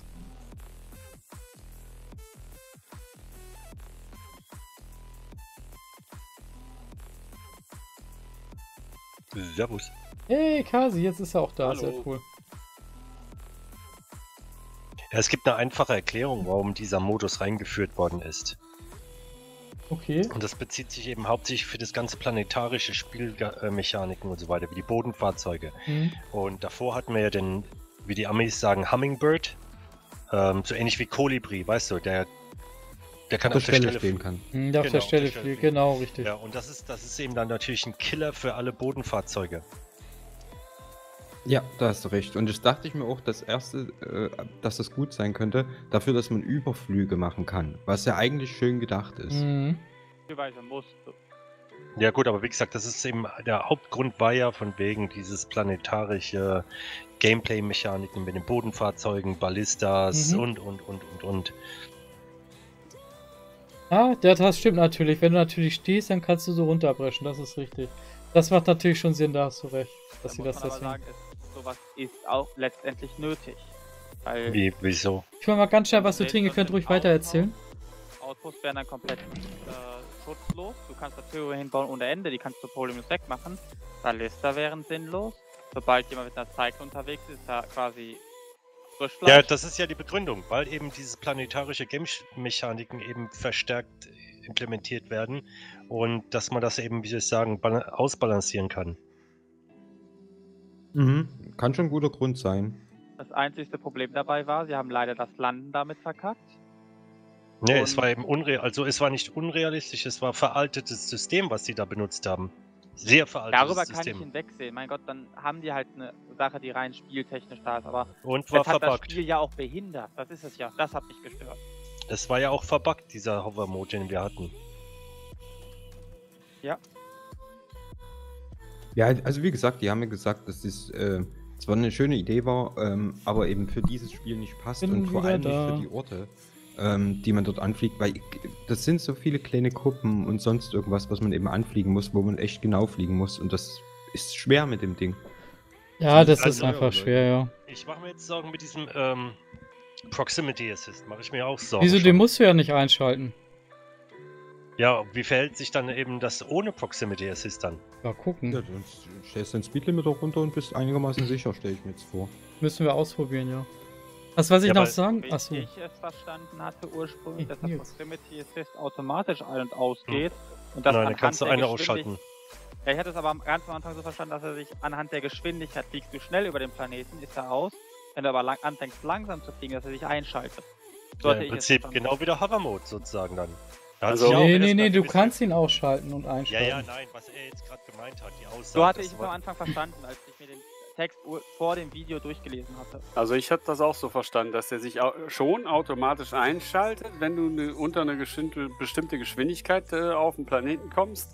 Servus. Hey, Kasi, jetzt ist er auch da. Hallo. Sehr cool. Ja, es gibt eine einfache Erklärung, warum dieser Modus reingeführt worden ist. Okay. Und das bezieht sich eben hauptsächlich für das ganze planetarische Spielmechaniken und so weiter, wie die Bodenfahrzeuge. Und davor hatten wir ja den, wie die Amis sagen, Hummingbird. So ähnlich wie Kolibri, weißt du, der kann auf der Stelle stehen kann. Der auf der Stelle fliegt, genau, richtig. Ja, und das ist eben dann natürlich ein Killer für alle Bodenfahrzeuge. Ja, da hast du recht. Und das dachte ich mir auch, das erste, dass das gut sein könnte, dafür, dass man Überflüge machen kann. Was ja eigentlich schön gedacht ist. Mhm. Teilweise musst du. Ja gut, aber wie gesagt, das ist eben, der Hauptgrund war ja von wegen dieses planetarische Gameplay-Mechaniken mit den Bodenfahrzeugen, Ballistas und. Ah, das stimmt natürlich. Wenn du natürlich stehst, dann kannst du so runterbrechen. Das ist richtig. Das macht natürlich schon Sinn, da hast du recht. Dass Da sie muss das man aber deswegen... sagen, sowas ist auch letztendlich nötig. Weil Wieso? Ich will mal ganz schnell was zu trinken. Ihr könnt ruhig weiter erzählen. Outposts werden dann komplett schutzlos. Du kannst da Türen hinbauen ohne Ende, die kannst du problemlos wegmachen. Ballista wären sinnlos. Sobald jemand mit einer Cycle unterwegs ist, ist er quasi Frischfleisch. Ja, das ist ja die Begründung, weil eben dieses planetarische Game-Mechaniken eben verstärkt implementiert werden und dass man das eben, wie soll ich sagen, ausbalancieren kann. Mhm. Kann schon ein guter Grund sein. Das einzigste Problem dabei war, sie haben leider das Landen damit verkackt. Ne, es war eben also es war nicht unrealistisch, es war veraltetes System, was sie da benutzt haben. Sehr veraltetes Darüber kann System. ich hinwegsehen. Mein Gott, dann haben die halt eine Sache, die rein spieltechnisch da ist. Aber Und war das hat das verbuggt. Spiel ja auch behindert. Das ist es ja. Das hat mich gestört. Es war ja auch verbuggt, dieser Hover-Mode, den wir hatten. Ja. Ja, also wie gesagt, die haben mir gesagt, dass das zwar eine schöne Idee war, aber eben für dieses Spiel nicht passt Bin und vor wieder allem da. nicht für die Orte, die man dort anfliegt, weil das sind so viele kleine Kuppen und sonst irgendwas, was man eben anfliegen muss, wo man echt genau fliegen muss und das ist schwer mit dem Ding. Ja, das Also, ist einfach schwer, ja. Ich mache mir jetzt Sorgen mit diesem Proximity Assist, mache ich mir auch Sorgen. Wieso, schon. den musst du ja nicht einschalten. Ja, wie verhält sich dann eben das ohne Proximity Assist dann? Ja, gucken. Ja, dann stellst du den Speedlimiter runter und bist einigermaßen sicher, stelle ich mir jetzt vor. Müssen wir ausprobieren, ja. Was ich Ja, noch weil- sagen? Wie Achso. ich es verstanden hatte ursprünglich, dass das Nils. Proximity Assist automatisch ein- und ausgeht. Und das Nein, dann anhand kannst du der eine Geschwindig- ausschalten. Ja, ich hatte es aber ganz am Anfang so verstanden, dass er sich anhand der Geschwindigkeit, fliegst du schnell über den Planeten, ist er aus. Wenn du aber anfängst langsam zu fliegen, dass er sich einschaltet. So Ja, hatte im ich es Prinzip verstanden. genau wie der Hover-Mode sozusagen dann. Da hat Also- sich ja auch Nee, wieder nee, das du Ganze kannst ihn ausschalten und Ja, einschalten. ja, nein, was er jetzt gerade gemeint hat, die Aussage. So hatte das ich es war- am Anfang verstanden, als ich mir den Text vor dem Video durchgelesen hatte. Also ich habe das auch so verstanden, dass der sich schon automatisch einschaltet, wenn du unter eine bestimmte Geschwindigkeit auf den Planeten kommst.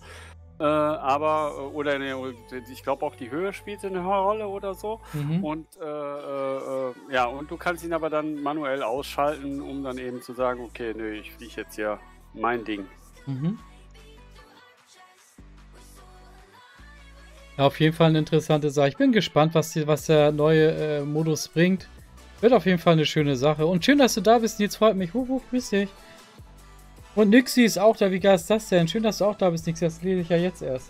Ich glaube auch die Höhe spielt eine Rolle oder so. Mhm. Und ja, und du kannst ihn aber dann manuell ausschalten, um dann eben zu sagen, okay, nö, ich fliege jetzt ja mein Ding. Mhm. Ja, auf jeden Fall eine interessante Sache. Ich bin gespannt, was der neue Modus bringt. Wird auf jeden Fall eine schöne Sache. Und schön, dass du da bist. Jetzt freut mich. Grüß dich. Und Nixi ist auch da. Wie geil ist das denn? Schön, dass du auch da bist, Nixi. Das lese ich ja jetzt erst.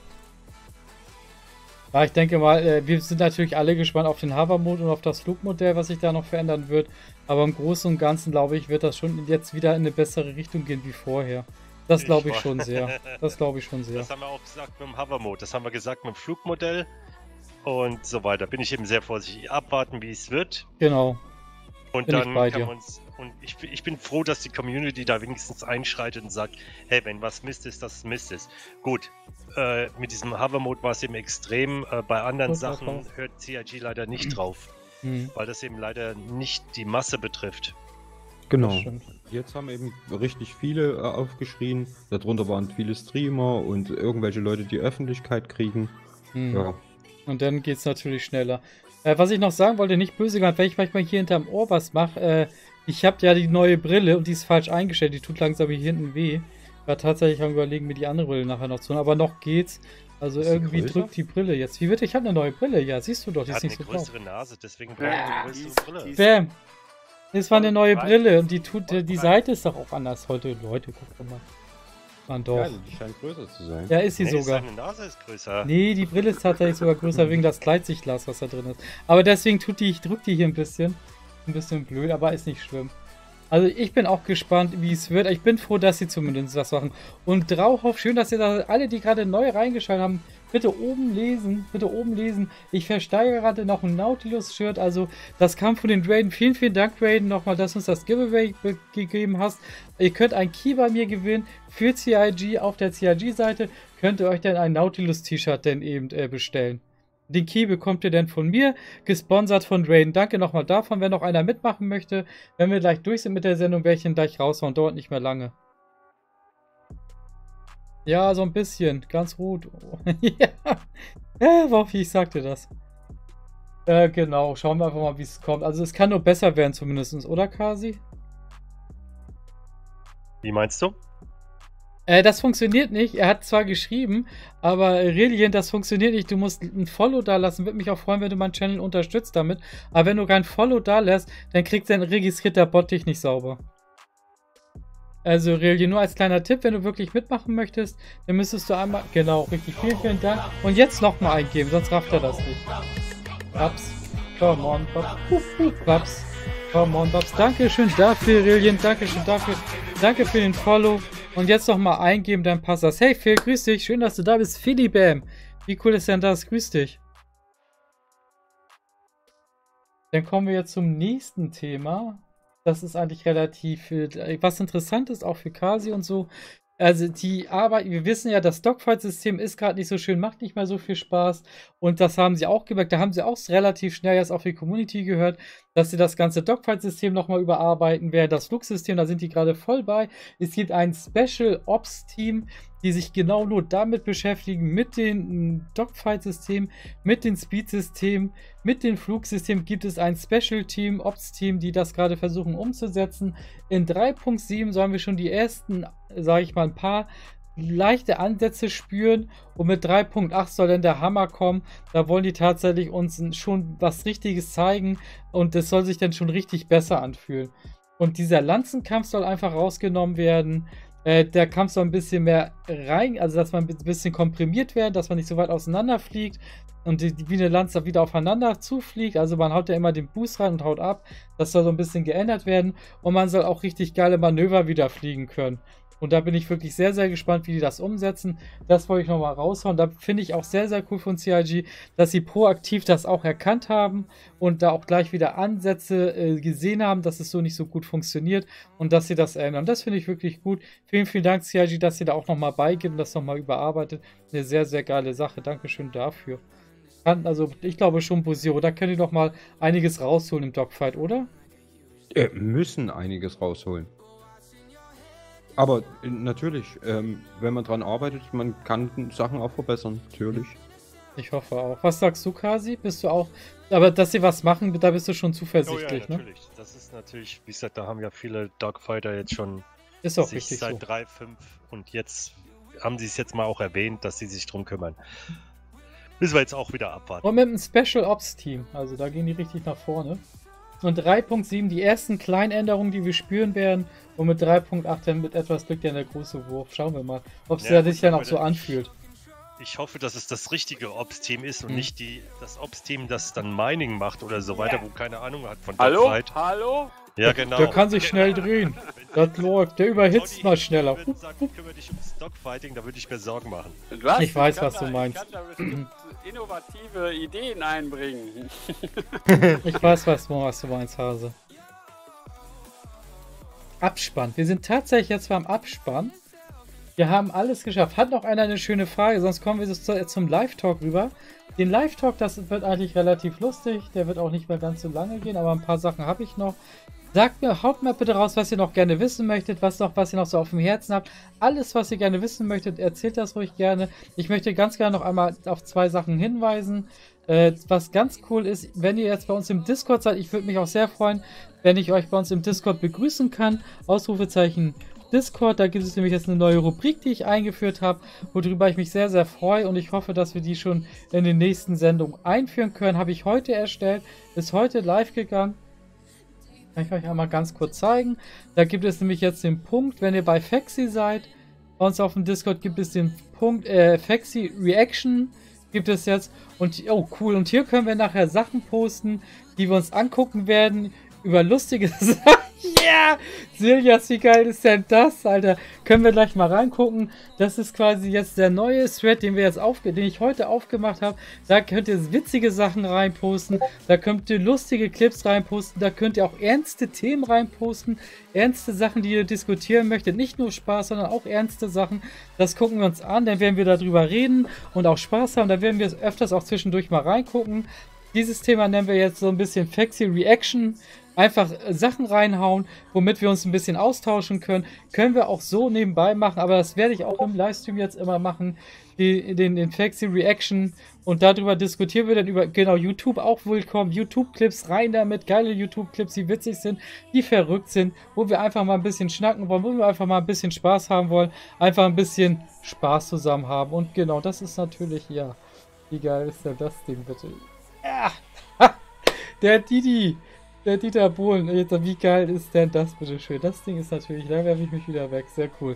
Ja, ich denke mal, wir sind natürlich alle gespannt auf den Hover-Mode und auf das Flugmodell, was sich da noch verändern wird. Aber im Großen und Ganzen, glaube ich, wird das schon jetzt wieder in eine bessere Richtung gehen wie vorher. Das glaube ich schon sehr. Das glaube ich schon sehr. Das haben wir auch gesagt mit dem Hover-Mode, das haben wir gesagt mit dem Flugmodell und so weiter. Bin ich eben sehr vorsichtig. Abwarten, wie es wird. Genau. Und Bin ich dann bei kann dir. man uns. Und ich bin froh, dass die Community da wenigstens einschreitet und sagt, hey, wenn was Mist ist, das Mist ist. Gut, mit diesem Hover-Mode war es eben extrem. Bei anderen Gut, Sachen drauf. hört CIG leider nicht drauf, Mhm. weil das eben leider nicht die Masse betrifft. Genau. Das stimmt. Jetzt haben eben richtig viele aufgeschrien. Darunter waren viele Streamer und irgendwelche Leute, die Öffentlichkeit kriegen. Mhm. Ja. Und dann geht es natürlich schneller. Was ich noch sagen wollte, nicht böse gemeint, wenn ich manchmal hier hinterm Ohr was mache. Ich habe ja die neue Brille und die ist falsch eingestellt. Die tut langsam hier hinten weh. War tatsächlich am Überlegen, mir die andere Brille nachher noch zu holen. Aber noch geht's. Also Ist die irgendwie größer? drückt die Brille jetzt. Wie wird? Ich habe eine neue Brille. Ja, siehst du doch. Die Er ist hat eine nicht so blau. größere Nase, deswegen braucht er Ja, eine die größere ist- Brille. Bam. Das war eine neue breit. Brille und die tut, Und die breit. Seite ist doch auch anders heute. Leute, guck doch mal. Man doch. Ja, die scheint größer zu sein. Ja, ist sie Nee, sogar. seine Nase ist größer. Nee, die Brille ist tatsächlich sogar größer wegen das Gleitsichtglas, was da drin ist. Aber deswegen drückt die hier ein bisschen. Ein bisschen blöd, aber ist nicht schlimm. Also ich bin auch gespannt, wie es wird. Ich bin froh, dass sie zumindest was machen. Und Drauhoff, schön, dass ihr da alle, die gerade neu reingeschaltet haben, bitte oben lesen. Bitte oben lesen. Ich versteigere gerade noch ein Nautilus-Shirt. Also das kam von den Draden. Vielen, vielen Dank, Draden, nochmal, dass du uns das Giveaway gegeben hast. Ihr könnt ein Key bei mir gewinnen für CIG. Auf der CIG-Seite könnt ihr euch dann ein Nautilus-T-Shirt dann eben bestellen. Den Key bekommt ihr dann von mir, gesponsert von Raiden. Danke nochmal davon, wenn noch einer mitmachen möchte. Wenn wir gleich durch sind mit der Sendung, werde ich ihn gleich raushauen. Dauert nicht mehr lange. Ja, so ein bisschen. Ganz gut. Ja, Woffi, ich sagte das. Genau. Schauen wir einfach mal, wie es kommt. Also es kann nur besser werden zumindest, oder Kasi? Wie meinst du? Das funktioniert nicht. Er hat zwar geschrieben, aber Aurelien, das funktioniert nicht. Du musst ein Follow da lassen. Würde mich auch freuen, wenn du meinen Channel unterstützt damit. Aber wenn du kein Follow da lässt, dann kriegt dein registrierter Bot dich nicht sauber. Also Aurelien, nur als kleiner Tipp, wenn du wirklich mitmachen möchtest, dann müsstest du einmal... Genau, richtig. Vielen, vielen Dank. Und jetzt nochmal eingeben, sonst rafft er das nicht. Babs. Come on, Babs. Babs. Come on, Babs. Dankeschön dafür, Aurelien. Dankeschön dafür. Danke für den Follow. Und jetzt noch mal eingeben, dann passt das. Hey Phil, grüß dich. Schön, dass du da bist. Philibam. Wie cool ist denn das? Grüß dich. Dann kommen wir jetzt zum nächsten Thema. Das ist eigentlich relativ, was interessant ist, auch für Kasi und so. Also die Arbeit, wir wissen ja, das Dogfight-System ist gerade nicht so schön, macht nicht mehr so viel Spaß. Und das haben sie auch gemerkt. Da haben sie auch relativ schnell jetzt auf die Community gehört, dass sie das ganze Dogfight-System nochmal überarbeiten werden. Das Flug-System, da sind die gerade voll bei. Es gibt ein Special Ops-Team, die sich genau nur damit beschäftigen, mit dem Dogfight-System, mit dem Speed-System, mit dem Flugsystem gibt es ein Special-Team, Ops-Team, die das gerade versuchen umzusetzen. In 3.7 sollen wir schon die ersten, sage ich mal, ein paar leichte Ansätze spüren und mit 3.8 soll dann der Hammer kommen. Da wollen die tatsächlich uns schon was Richtiges zeigen und das soll sich dann schon richtig besser anfühlen. Und dieser Lanzenkampf soll einfach rausgenommen werden. Der Kampf soll ein bisschen mehr rein, also dass man ein bisschen komprimiert wird, dass man nicht so weit auseinander fliegt und wie eine Lanze wieder aufeinander zufliegt. Also man haut ja immer den Boost rein und haut ab. Das soll so ein bisschen geändert werden und man soll auch richtig geile Manöver wieder fliegen können. Und da bin ich wirklich sehr, sehr gespannt, wie die das umsetzen. Das wollte ich nochmal raushauen. Da finde ich auch sehr, sehr cool von CIG, dass sie proaktiv das auch erkannt haben und da auch gleich wieder Ansätze gesehen haben, dass es so nicht so gut funktioniert und dass sie das ändern. Das finde ich wirklich gut. Vielen, vielen Dank, CIG, dass ihr da auch nochmal beigebt und das nochmal überarbeitet. Eine sehr, sehr geile Sache. Dankeschön dafür. Also, ich glaube schon, Bosiro, da könnt ihr noch mal einiges rausholen im Dogfight, oder? Müssen einiges rausholen. Aber natürlich, wenn man dran arbeitet, man kann Sachen auch verbessern, natürlich. Ich hoffe auch. Was sagst du, Kasi? Bist du auch... Aber dass sie was machen, da bist du schon zuversichtlich, ne? Natürlich. Das ist natürlich, wie gesagt, da haben ja viele Dogfighter jetzt schon ist auch sich seit so 3, 5 und jetzt haben sie es jetzt mal auch erwähnt, dass sie sich drum kümmern. Müssen wir jetzt auch wieder abwarten. Und mit einem Special Ops Team, also da gehen die richtig nach vorne. Und 3.7 die ersten kleinen Änderungen, die wir spüren werden. Und mit 3.8 dann mit etwas Glück dann der große Wurf. Schauen wir mal, ob es sich dann auch so anfühlt. Ich hoffe, dass es das richtige Ops-Team ist und nicht das Ops-Team, das dann Mining macht oder so weiter, wo keine Ahnung hat von Dogfight. Hallo? Ja, genau. Der kann sich schnell drehen. Das läuft. Der überhitzt mal schneller. Sagt, kümmere dich ums Dogfighting, da würde ich mir Sorgen machen. Ich weiß, was du meinst. Ich kann da bestimmt innovative Ideen einbringen. Ich weiß, was du meinst, Hase. Abspann. Wir sind tatsächlich jetzt beim Abspann. Wir haben alles geschafft. Hat noch einer eine schöne Frage? Sonst kommen wir zum Live-Talk rüber. Den Live-Talk, das wird eigentlich relativ lustig. Der wird auch nicht mehr ganz so lange gehen, aber ein paar Sachen habe ich noch. Sagt mir, haut mal bitte raus, was ihr noch gerne wissen möchtet, was ihr noch so auf dem Herzen habt. Alles, was ihr gerne wissen möchtet, erzählt das ruhig gerne. Ich möchte ganz gerne noch einmal auf 2 Sachen hinweisen. Was ganz cool ist, wenn ihr jetzt bei uns im Discord seid, ich würde mich auch sehr freuen, wenn ich euch bei uns im Discord begrüßen kann. Ausrufezeichen Discord, da gibt es nämlich jetzt eine neue Rubrik, die ich eingeführt habe, worüber ich mich sehr, sehr freue und ich hoffe, dass wir die schon in den nächsten Sendungen einführen können. Habe ich heute erstellt, ist heute live gegangen. Kann ich euch einmal ganz kurz zeigen. Da gibt es nämlich jetzt den Punkt, wenn ihr bei Fexi seid, bei uns auf dem Discord gibt es den Punkt Fexi Reaction, gibt es jetzt. Und oh cool, und hier können wir nachher Sachen posten, die wir uns angucken werden, über lustige Sachen. Ja! Siljas, wie geil ist denn das, Alter? Können wir gleich mal reingucken. Das ist quasi jetzt der neue Thread, den ich heute aufgemacht habe. Da könnt ihr witzige Sachen reinposten. Da könnt ihr lustige Clips reinposten. Da könnt ihr auch ernste Themen reinposten. Ernste Sachen, die ihr diskutieren möchtet. Nicht nur Spaß, sondern auch ernste Sachen. Das gucken wir uns an. Dann werden wir darüber reden und auch Spaß haben. Da werden wir öfters auch zwischendurch mal reingucken. Dieses Thema nennen wir jetzt so ein bisschen Faxi Reaction. Einfach Sachen reinhauen, womit wir uns ein bisschen austauschen können. Können wir auch so nebenbei machen, aber das werde ich auch im Livestream jetzt immer machen. Den Faxi Reaction. Und darüber diskutieren wir dann über, genau, YouTube auch willkommen. YouTube-Clips rein damit. Geile YouTube-Clips, die witzig sind, die verrückt sind. Wo wir einfach mal ein bisschen schnacken wollen, wo wir einfach mal ein bisschen Spaß haben wollen. Einfach ein bisschen Spaß zusammen haben. Und genau, das ist natürlich, ja. Wie geil ist denn das Ding, bitte? Ja. Der Didi. Der Dieter Bohlen, wie geil ist denn das, bitteschön? Das Ding ist natürlich, da werfe ich mich wieder weg, sehr cool.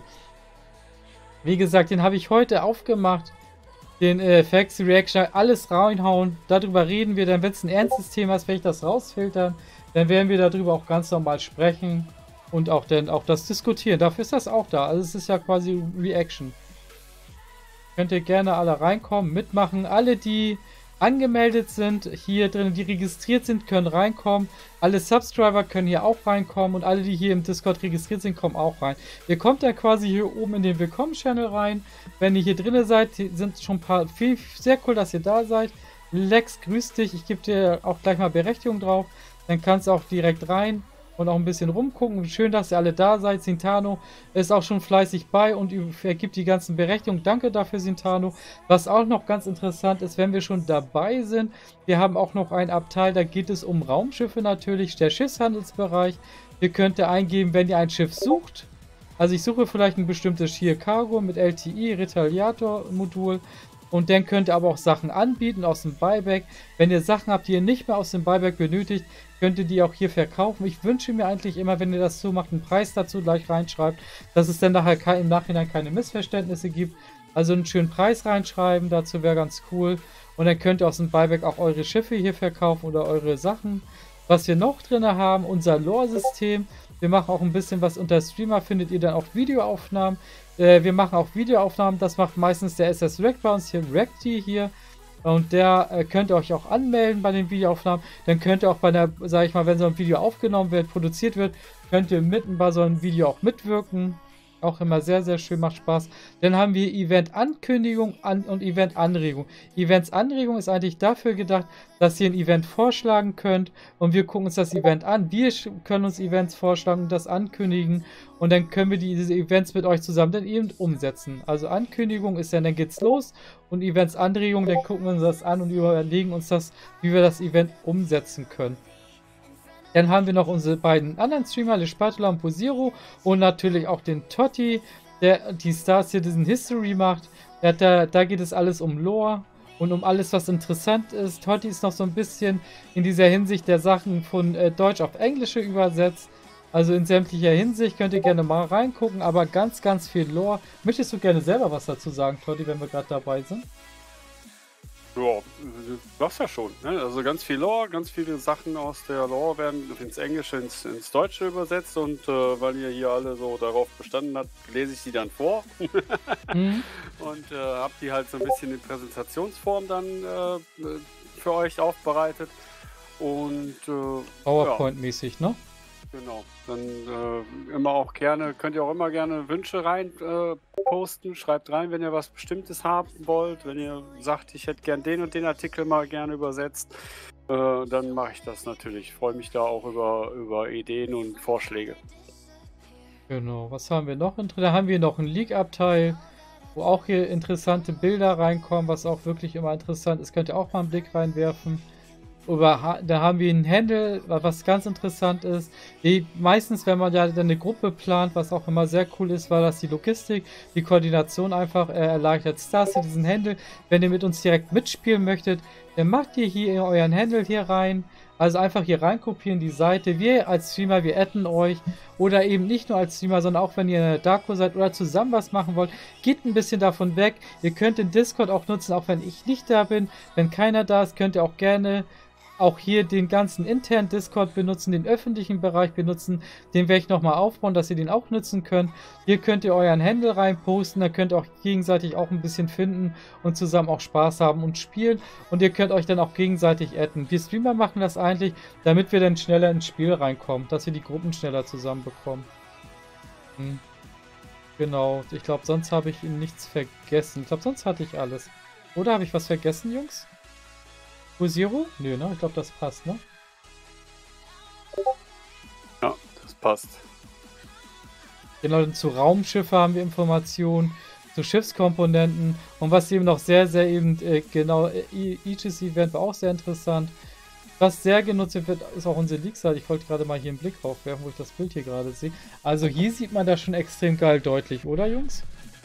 Wie gesagt, den habe ich heute aufgemacht, den Faxi Reaction, alles reinhauen, darüber reden wir dann, wenn es ein ernstes Thema ist, werde ich das rausfiltern, dann werden wir darüber auch ganz normal sprechen und auch das diskutieren, dafür ist das auch da, also es ist ja quasi Reaction. Könnt ihr gerne alle reinkommen, mitmachen, alle die angemeldet sind, hier drin, die registriert sind, können reinkommen. Alle Subscriber können hier auch reinkommen und alle, die hier im Discord registriert sind, kommen auch rein. Ihr kommt dann quasi hier oben in den Willkommen-Channel rein. Wenn ihr hier drin seid, sind schon ein paar, sehr cool, dass ihr da seid. Lex, grüß dich, ich gebe dir auch gleich mal Berechtigung drauf. Dann kannst du auch direkt rein und auch ein bisschen rumgucken. Schön, dass ihr alle da seid. Sintano ist auch schon fleißig bei und vergibt die ganzen Berechtigungen. Danke dafür, Sintano. Was auch noch ganz interessant ist, wenn wir schon dabei sind, wir haben auch noch ein Abteil, da geht es um Raumschiffe natürlich, der Schiffshandelsbereich. Ihr könnt da eingeben, wenn ihr ein Schiff sucht. Also ich suche vielleicht ein bestimmtes hier Cargo mit LTI, Retaliator-Modul. Und dann könnt ihr aber auch Sachen anbieten aus dem Buyback. Wenn ihr Sachen habt, die ihr nicht mehr aus dem Buyback benötigt, könnt ihr die auch hier verkaufen. Ich wünsche mir eigentlich immer, wenn ihr das so macht, einen Preis dazu gleich reinschreibt, dass es dann nachher im Nachhinein keine Missverständnisse gibt. Also einen schönen Preis reinschreiben, dazu wäre ganz cool. Und dann könnt ihr aus dem Buyback auch eure Schiffe hier verkaufen oder eure Sachen. Was wir noch drin haben, unser Lore-System. Wir machen auch ein bisschen was unter Streamer, findet ihr dann auch Videoaufnahmen. Wir machen auch Videoaufnahmen, das macht meistens der SS Rec bei uns hier, Recti hier. Und der könnt ihr euch auch anmelden bei den Videoaufnahmen. Dann könnt ihr auch bei der, sag ich mal, wenn so ein Video aufgenommen wird, produziert wird, könnt ihr mitten bei so einem Video auch mitwirken. Auch immer sehr, sehr schön, macht Spaß. Dann haben wir Event-Ankündigung und Event-Anregung. Events-Anregung ist eigentlich dafür gedacht, dass ihr ein Event vorschlagen könnt und wir gucken uns das Event an. Wir können uns Events vorschlagen und das ankündigen und dann können wir diese Events mit euch zusammen dann eben umsetzen. Also Ankündigung ist dann geht's los und Events-Anregung, dann gucken wir uns das an und überlegen uns das, wie wir das Event umsetzen können. Dann haben wir noch unsere beiden anderen Streamer, Le Spatula und Posiro und natürlich auch den Totti, der die Star Citizen History macht. Da geht es alles um Lore und um alles, was interessant ist. Totti ist noch so ein bisschen in dieser Hinsicht der Sachen von Deutsch auf Englische übersetzt. Also in sämtlicher Hinsicht könnt ihr gerne mal reingucken, aber ganz, ganz viel Lore. Möchtest du gerne selber was dazu sagen, Totti, wenn wir gerade dabei sind? Ja, du sagst ja schon, ne? Also ganz viel Lore, ganz viele Sachen aus der Lore werden ins Englische, ins Deutsche übersetzt und weil ihr hier alle so darauf bestanden habt, lese ich die dann vor und habt die halt so ein bisschen in Präsentationsform dann für euch aufbereitet und PowerPoint-mäßig, ne? Genau, dann immer auch gerne, könnt ihr auch immer gerne Wünsche rein posten, schreibt rein, wenn ihr was Bestimmtes haben wollt, wenn ihr sagt, ich hätte gern den und den Artikel mal gerne übersetzt, dann mache ich das natürlich. Ich freue mich da auch über Ideen und Vorschläge. Genau, was haben wir noch? Da haben wir noch einen Leak-Abteil, wo auch hier interessante Bilder reinkommen, was auch wirklich immer interessant ist, könnt ihr auch mal einen Blick reinwerfen. Da haben wir einen Handle, was ganz interessant ist. Meistens, wenn man ja eine Gruppe plant, was auch immer sehr cool ist, weil das die Logistik, die Koordination einfach erleichtert. Star Citizen Handle, wenn ihr mit uns direkt mitspielen möchtet, dann macht ihr hier euren Handle hier rein. Also einfach hier reinkopieren die Seite. Wir als Streamer, wir adden euch. Oder eben nicht nur als Streamer, sondern auch wenn ihr in der Darko seid oder zusammen was machen wollt. Geht ein bisschen davon weg. Ihr könnt den Discord auch nutzen, auch wenn ich nicht da bin. Wenn keiner da ist, könnt ihr auch gerne auch hier den ganzen internen Discord benutzen, den öffentlichen Bereich benutzen. Den werde ich nochmal aufbauen, dass ihr den auch nutzen könnt. Hier könnt ihr euren Handle reinposten, da könnt ihr auch gegenseitig auch ein bisschen finden und zusammen auch Spaß haben und spielen. Und ihr könnt euch dann auch gegenseitig adden. Wir Streamer machen das eigentlich, damit wir dann schneller ins Spiel reinkommen, dass wir die Gruppen schneller zusammenbekommen. Genau, ich glaube, sonst habe ich nichts vergessen. Ich glaube, sonst hatte ich alles. Oder habe ich was vergessen, Jungs? Zero? Nö, ne? Ich glaube, das passt, ne? Ja, das passt. Genau, zu Raumschiffe haben wir Informationen, zu Schiffskomponenten und was eben noch sehr, sehr eben, genau, Aegis Event war auch sehr interessant. Was sehr genutzt wird, ist auch unsere Leaks-Seite. Ich wollte gerade mal hier einen Blick drauf werfen, wo ich das Bild hier gerade sehe. Also hier sieht man das schon extrem geil deutlich, oder Jungs?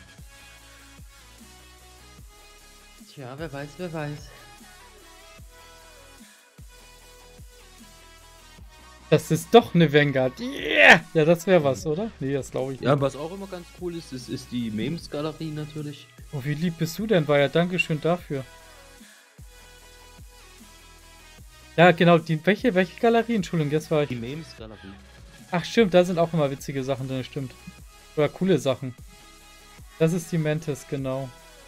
Tja, wer weiß, wer weiß. Das ist doch eine Vanguard. Yeah! Ja, das wäre was, oder? Nee, das glaube ich nicht. Ja, was auch immer ganz cool ist, ist die Memes-Galerie natürlich. Oh, wie lieb bist du denn, Bayer? Dankeschön dafür. Ja, genau, welche Galerie? Entschuldigung, jetzt war ich... Die Memes-Galerie. Ach stimmt, da sind auch immer witzige Sachen drin, stimmt. Oder coole Sachen. Das ist die Mantis, genau.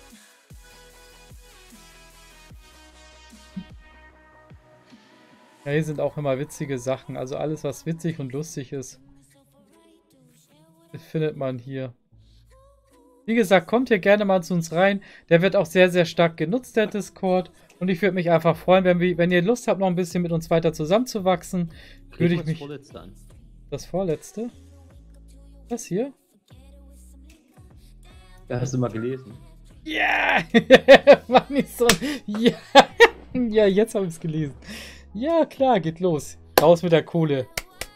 Ja, hier sind auch immer witzige Sachen. Also alles, was witzig und lustig ist, das findet man hier. Wie gesagt, kommt hier gerne mal zu uns rein. Der wird auch sehr, sehr stark genutzt, der Discord. Und ich würde mich einfach freuen, wenn ihr Lust habt, noch ein bisschen mit uns weiter zusammenzuwachsen. Würde ich mich... Das Vorletzte an. Das Vorletzte? Das hier? Ja, hast du mal gelesen? Ja! Mach nicht so... Ja! Ja, jetzt habe ich es gelesen. Ja, klar, geht los. Raus mit der Kohle.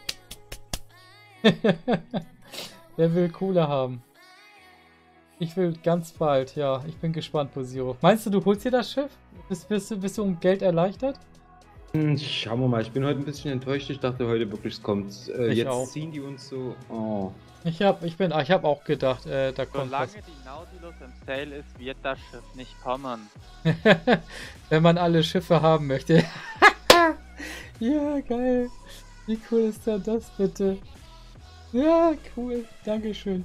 Wer will Kohle haben? Ich will ganz bald, ja. Ich bin gespannt, Bosiro. Meinst du holst dir das Schiff? Bist du um Geld erleichtert? Schauen wir mal, ich bin heute ein bisschen enttäuscht. Ich dachte heute wirklich, es kommt. Jetzt auch. Ziehen die uns so. Oh. Ich hab auch gedacht, da kommt was. Solange die Nautilus im Sale ist, wird das Schiff nicht kommen. Wenn man alle Schiffe haben möchte. Ja, geil. Wie cool ist denn das bitte? Ja, cool. Dankeschön.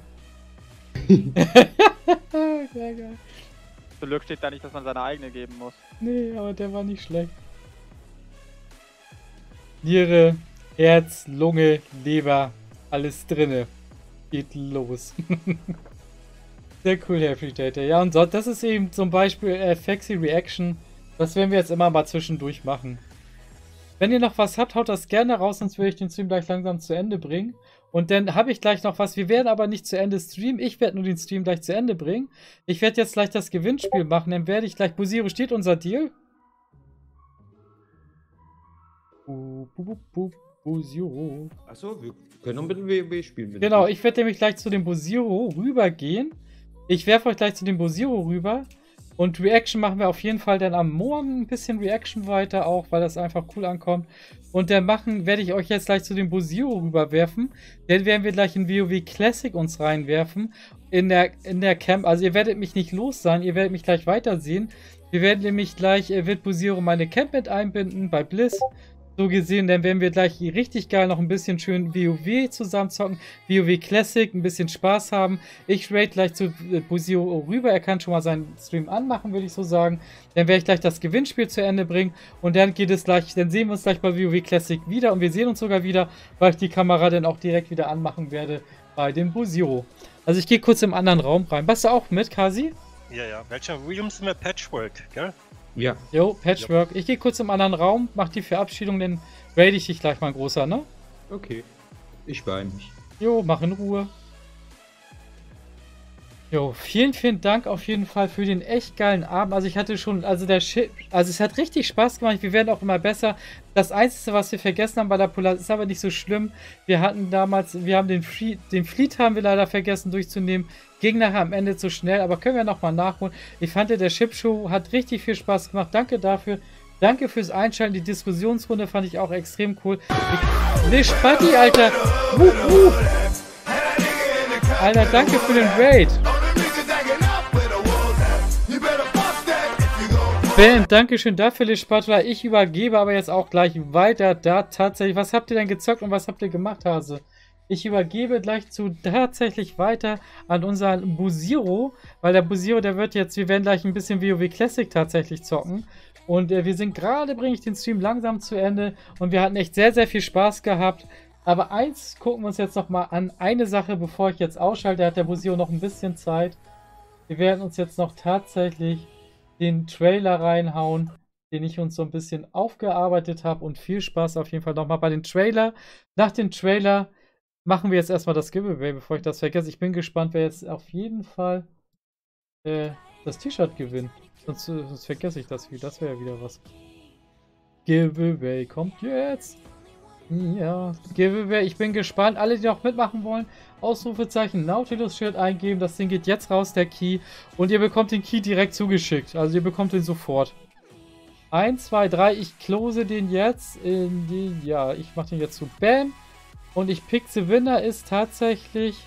Sehr geil. Zum Glück steht da nicht, dass man seine eigene geben muss. Nee, aber der war nicht schlecht. Niere, Herz, Lunge, Leber, alles drinne. Geht los. Sehr cool, Herr Predator. Ja, und so, das ist eben zum Beispiel Faxi Reaction. Das werden wir jetzt immer mal zwischendurch machen. Wenn ihr noch was habt, haut das gerne raus, sonst würde ich den Stream gleich langsam zu Ende bringen. Und dann habe ich gleich noch was. Wir werden aber nicht zu Ende streamen. Ich werde nur den Stream gleich zu Ende bringen. Ich werde jetzt gleich das Gewinnspiel machen. Dann werde ich gleich... Bosiro, steht unser Deal? Bosiro. Achso, wir können noch mit dem WoW spielen. Genau, ich werde nämlich gleich zu dem Bosiro rübergehen. Ich werfe euch gleich zu dem Bosiro rüber. Und Reaction machen wir auf jeden Fall dann am Morgen ein bisschen Reaction weiter auch, weil das einfach cool ankommt. Und dann werde ich euch jetzt gleich zu dem Bosiro rüberwerfen. Dann werden wir gleich in WoW Classic uns reinwerfen. In der Camp. Also ihr werdet mich nicht los sein, ihr werdet mich gleich weitersehen. Wir werden nämlich gleich, wird Bosiro meine Camp mit einbinden bei Bliss. So gesehen, dann werden wir gleich richtig geil noch ein bisschen schön WoW zusammenzocken. WoW Classic, ein bisschen Spaß haben. Ich raid gleich zu Bosiro rüber. Er kann schon mal seinen Stream anmachen, würde ich so sagen. Dann werde ich gleich das Gewinnspiel zu Ende bringen. Und dann geht es gleich, dann sehen wir uns gleich bei WoW Classic wieder. Und wir sehen uns sogar wieder, weil ich die Kamera dann auch direkt wieder anmachen werde bei dem Bosiro. Also ich gehe kurz im anderen Raum rein. Warst du auch mit, Kasi? Ja, ja. Welcher Williams mit Patchwork, gell? Ja. Jo, Patchwork. Ja. Ich gehe kurz im anderen Raum, mach die Verabschiedung, dann raid ich dich gleich mal, Großer, ne? Okay. Ich beeil mich. Jo, mach in Ruhe. Jo, vielen, vielen Dank auf jeden Fall für den echt geilen Abend. Also ich hatte schon, also es hat richtig Spaß gemacht. Wir werden auch immer besser. Das Einzige, was wir vergessen haben bei der Polaris, ist aber nicht so schlimm. Wir hatten damals, wir haben den Fleet haben wir leider vergessen durchzunehmen. Ging nachher am Ende zu schnell, aber können wir nochmal nachholen. Ich fand, der Ship-Show hat richtig viel Spaß gemacht. Danke dafür. Danke fürs Einschalten. Die Diskussionsrunde fand ich auch extrem cool. Ne, Spatti, Alter. Alter, danke für den Raid. Bam, dankeschön dafür, Spatula. Ich übergebe aber jetzt auch gleich weiter da tatsächlich. Was habt ihr denn gezockt und was habt ihr gemacht, Hase? Ich übergebe gleich tatsächlich weiter an unseren Busiro, weil der Busiro, der wird jetzt, wir werden gleich ein bisschen WoW Classic tatsächlich zocken. Und wir sind gerade, bringe ich den Stream langsam zu Ende und wir hatten echt sehr, sehr viel Spaß gehabt. Aber eins gucken wir uns jetzt nochmal an. Eine Sache, bevor ich jetzt ausschalte, hat der Busiro noch ein bisschen Zeit. Wir werden uns jetzt noch tatsächlich den Trailer reinhauen, den ich uns so ein bisschen aufgearbeitet habe. Und viel Spaß auf jeden Fall nochmal bei den Trailer. Nach dem Trailer machen wir jetzt erstmal das Giveaway, bevor ich das vergesse. Ich bin gespannt, wer jetzt auf jeden Fall das T-Shirt gewinnt. Sonst vergesse ich das wieder. Das wäre ja wieder was. Giveaway kommt jetzt. Ja, Giveaway. Ich bin gespannt. Alle, die noch mitmachen wollen, Ausrufezeichen Nautilus-Shirt eingeben. Das Ding geht jetzt raus, der Key. Und ihr bekommt den Key direkt zugeschickt. Also ihr bekommt den sofort. 1, 2, 3. Ich close den jetzt in den... Ja, ich mache den jetzt zu Bam. Und ich pick the Winner ist tatsächlich...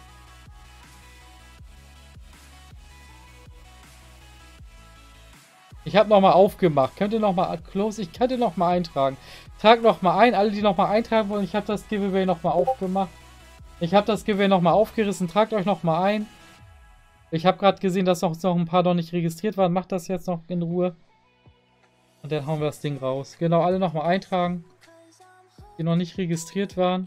Ich habe nochmal aufgemacht. Könnt ihr nochmal close? Ich könnte nochmal eintragen. Tragt nochmal ein. Alle, die nochmal eintragen wollen. Ich habe das Giveaway nochmal aufgemacht. Ich habe das Giveaway nochmal aufgerissen. Tragt euch nochmal ein. Ich habe gerade gesehen, dass noch ein paar noch nicht registriert waren. Macht das jetzt noch in Ruhe. Und dann hauen wir das Ding raus. Genau, alle nochmal eintragen. Die noch nicht registriert waren.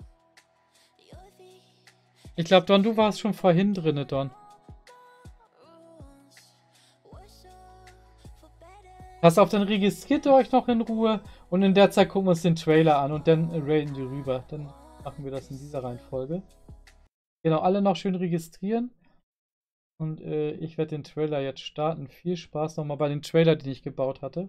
Ich glaube, Don, du warst schon vorhin drin, Don. Passt auf, dann registriert ihr euch noch in Ruhe und in der Zeit gucken wir uns den Trailer an und dann raiden die rüber. Dann machen wir das in dieser Reihenfolge. Genau, alle noch schön registrieren. Und ich werde den Trailer jetzt starten. Viel Spaß nochmal bei den Trailer, die ich gebaut hatte.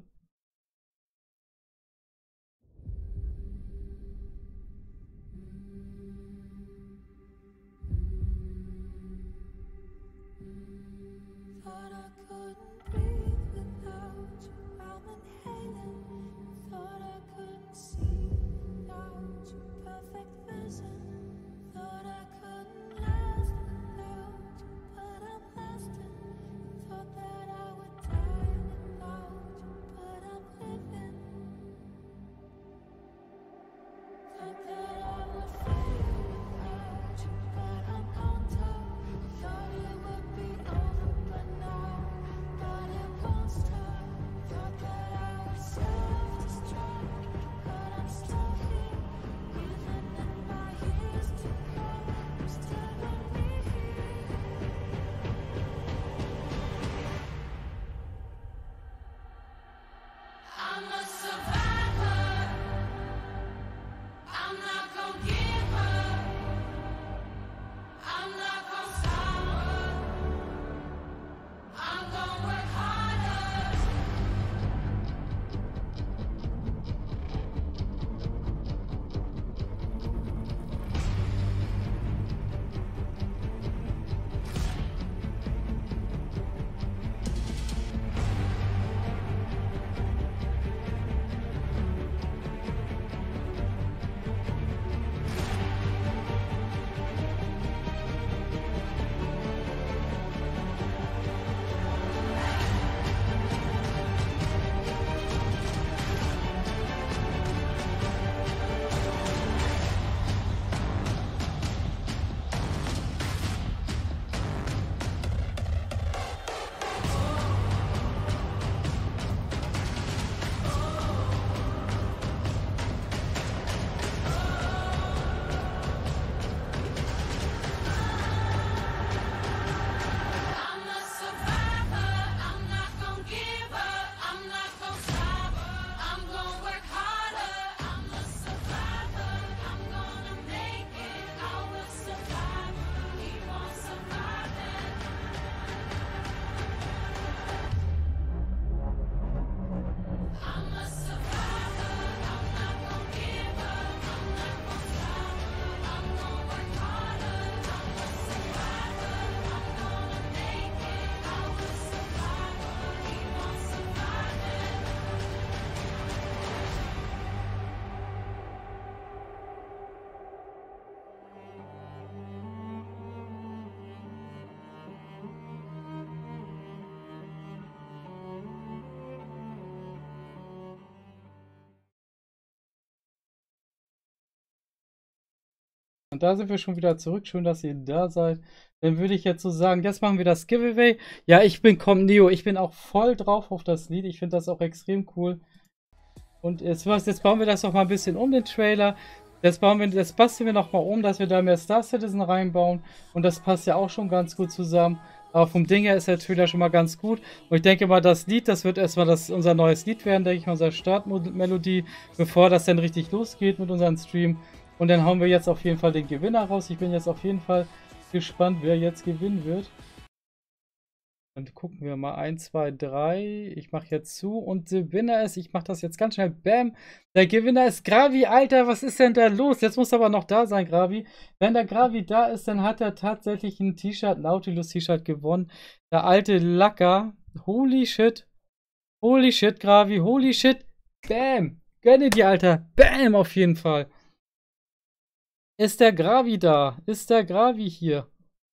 Und da sind wir schon wieder zurück. Schön, dass ihr da seid. Dann würde ich jetzt so sagen, jetzt machen wir das Giveaway. Ja, ich bin Neo. Ich bin auch voll drauf auf das Lied. Ich finde das auch extrem cool. Und jetzt bauen wir das noch mal ein bisschen um, den Trailer. Das basteln wir noch mal um, dass wir da mehr Star Citizen reinbauen. Und das passt ja auch schon ganz gut zusammen. Aber vom Ding her ist der Trailer schon mal ganz gut. Und ich denke mal, das Lied, das wird erstmal unser neues Lied werden, denke ich mal, unsere Startmelodie, bevor das dann richtig losgeht mit unserem Stream. Und dann hauen wir jetzt auf jeden Fall den Gewinner raus. Ich bin jetzt auf jeden Fall gespannt, wer jetzt gewinnen wird. Dann gucken wir mal. 1, 2, 3. Ich mache jetzt zu. Und der Gewinner ist, ich mache das jetzt ganz schnell. Bam. Der Gewinner ist Gravi. Alter, was ist denn da los? Jetzt muss aber noch da sein, Gravi. Wenn der Gravi da ist, dann hat er tatsächlich ein T-Shirt, ein Nautilus-T-Shirt gewonnen. Der alte Lacker. Holy shit. Holy shit, Gravi. Holy shit. Bam. Gönne dir, Alter. Bam, auf jeden Fall. Ist der Gravi da? Ist der Gravi hier?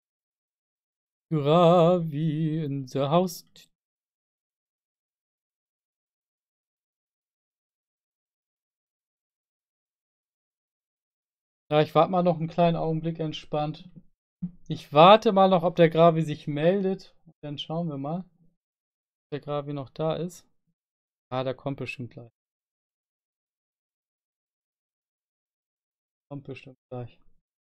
Gravi in the house. Ja, ich warte mal noch einen kleinen Augenblick entspannt. Ich warte mal noch, ob der Gravi sich meldet. Dann schauen wir mal, ob der Gravi noch da ist. Ah, der kommt bestimmt gleich. Kommt bestimmt gleich.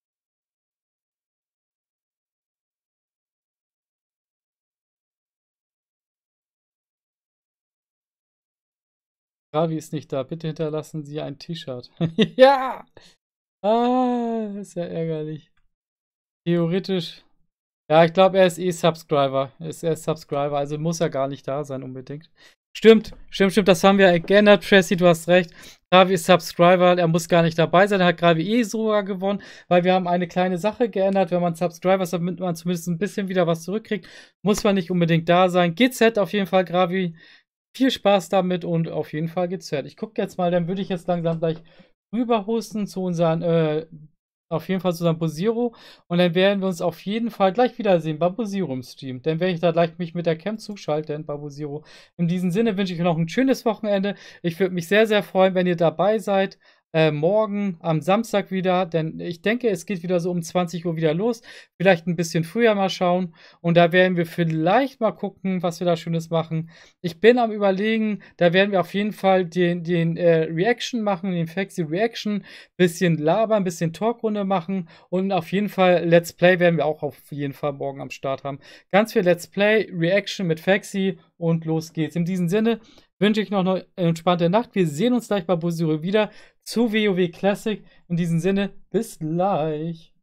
Gravi ist nicht da. Bitte hinterlassen Sie ein T-Shirt. Ja! Ah, ist ja ärgerlich. Theoretisch. Ja, ich glaube, er ist eh Subscriber. Er ist Subscriber, also muss er gar nicht da sein unbedingt. Stimmt, das haben wir geändert, Pressy, du hast recht. Gravi ist Subscriber, er muss gar nicht dabei sein. Er hat Gravi eh sogar gewonnen, weil wir haben eine kleine Sache geändert. Wenn man Subscriber ist, damit man zumindest ein bisschen wieder was zurückkriegt, muss man nicht unbedingt da sein. GZ auf jeden Fall, Gravi. Viel Spaß damit und auf jeden Fall geht's fertig. Ich gucke jetzt mal, dann würde ich jetzt langsam gleich rüber hosten zu unseren, auf jeden Fall zu unserem Bosiro. Und dann werden wir uns auf jeden Fall gleich wiedersehen bei Bosiro im Stream. Dann werde ich da gleich mich mit der Cam zuschalten bei Bosiro. In diesem Sinne wünsche ich euch noch ein schönes Wochenende. Ich würde mich sehr, sehr freuen, wenn ihr dabei seid. Morgen am Samstag wieder, denn ich denke, es geht wieder so um 20 Uhr wieder los. Vielleicht ein bisschen früher mal schauen. Und da werden wir vielleicht mal gucken, was wir da Schönes machen. Ich bin am Überlegen, da werden wir auf jeden Fall den Reaction machen, den Faxi Reaction. Bisschen labern, bisschen Talkrunde machen. Und auf jeden Fall Let's Play werden wir auch auf jeden Fall morgen am Start haben. Ganz viel Let's Play, Reaction mit Faxi und los geht's. In diesem Sinne wünsche ich noch eine entspannte Nacht. Wir sehen uns gleich bei Bosiro wieder zu WoW Classic. In diesem Sinne, bis gleich.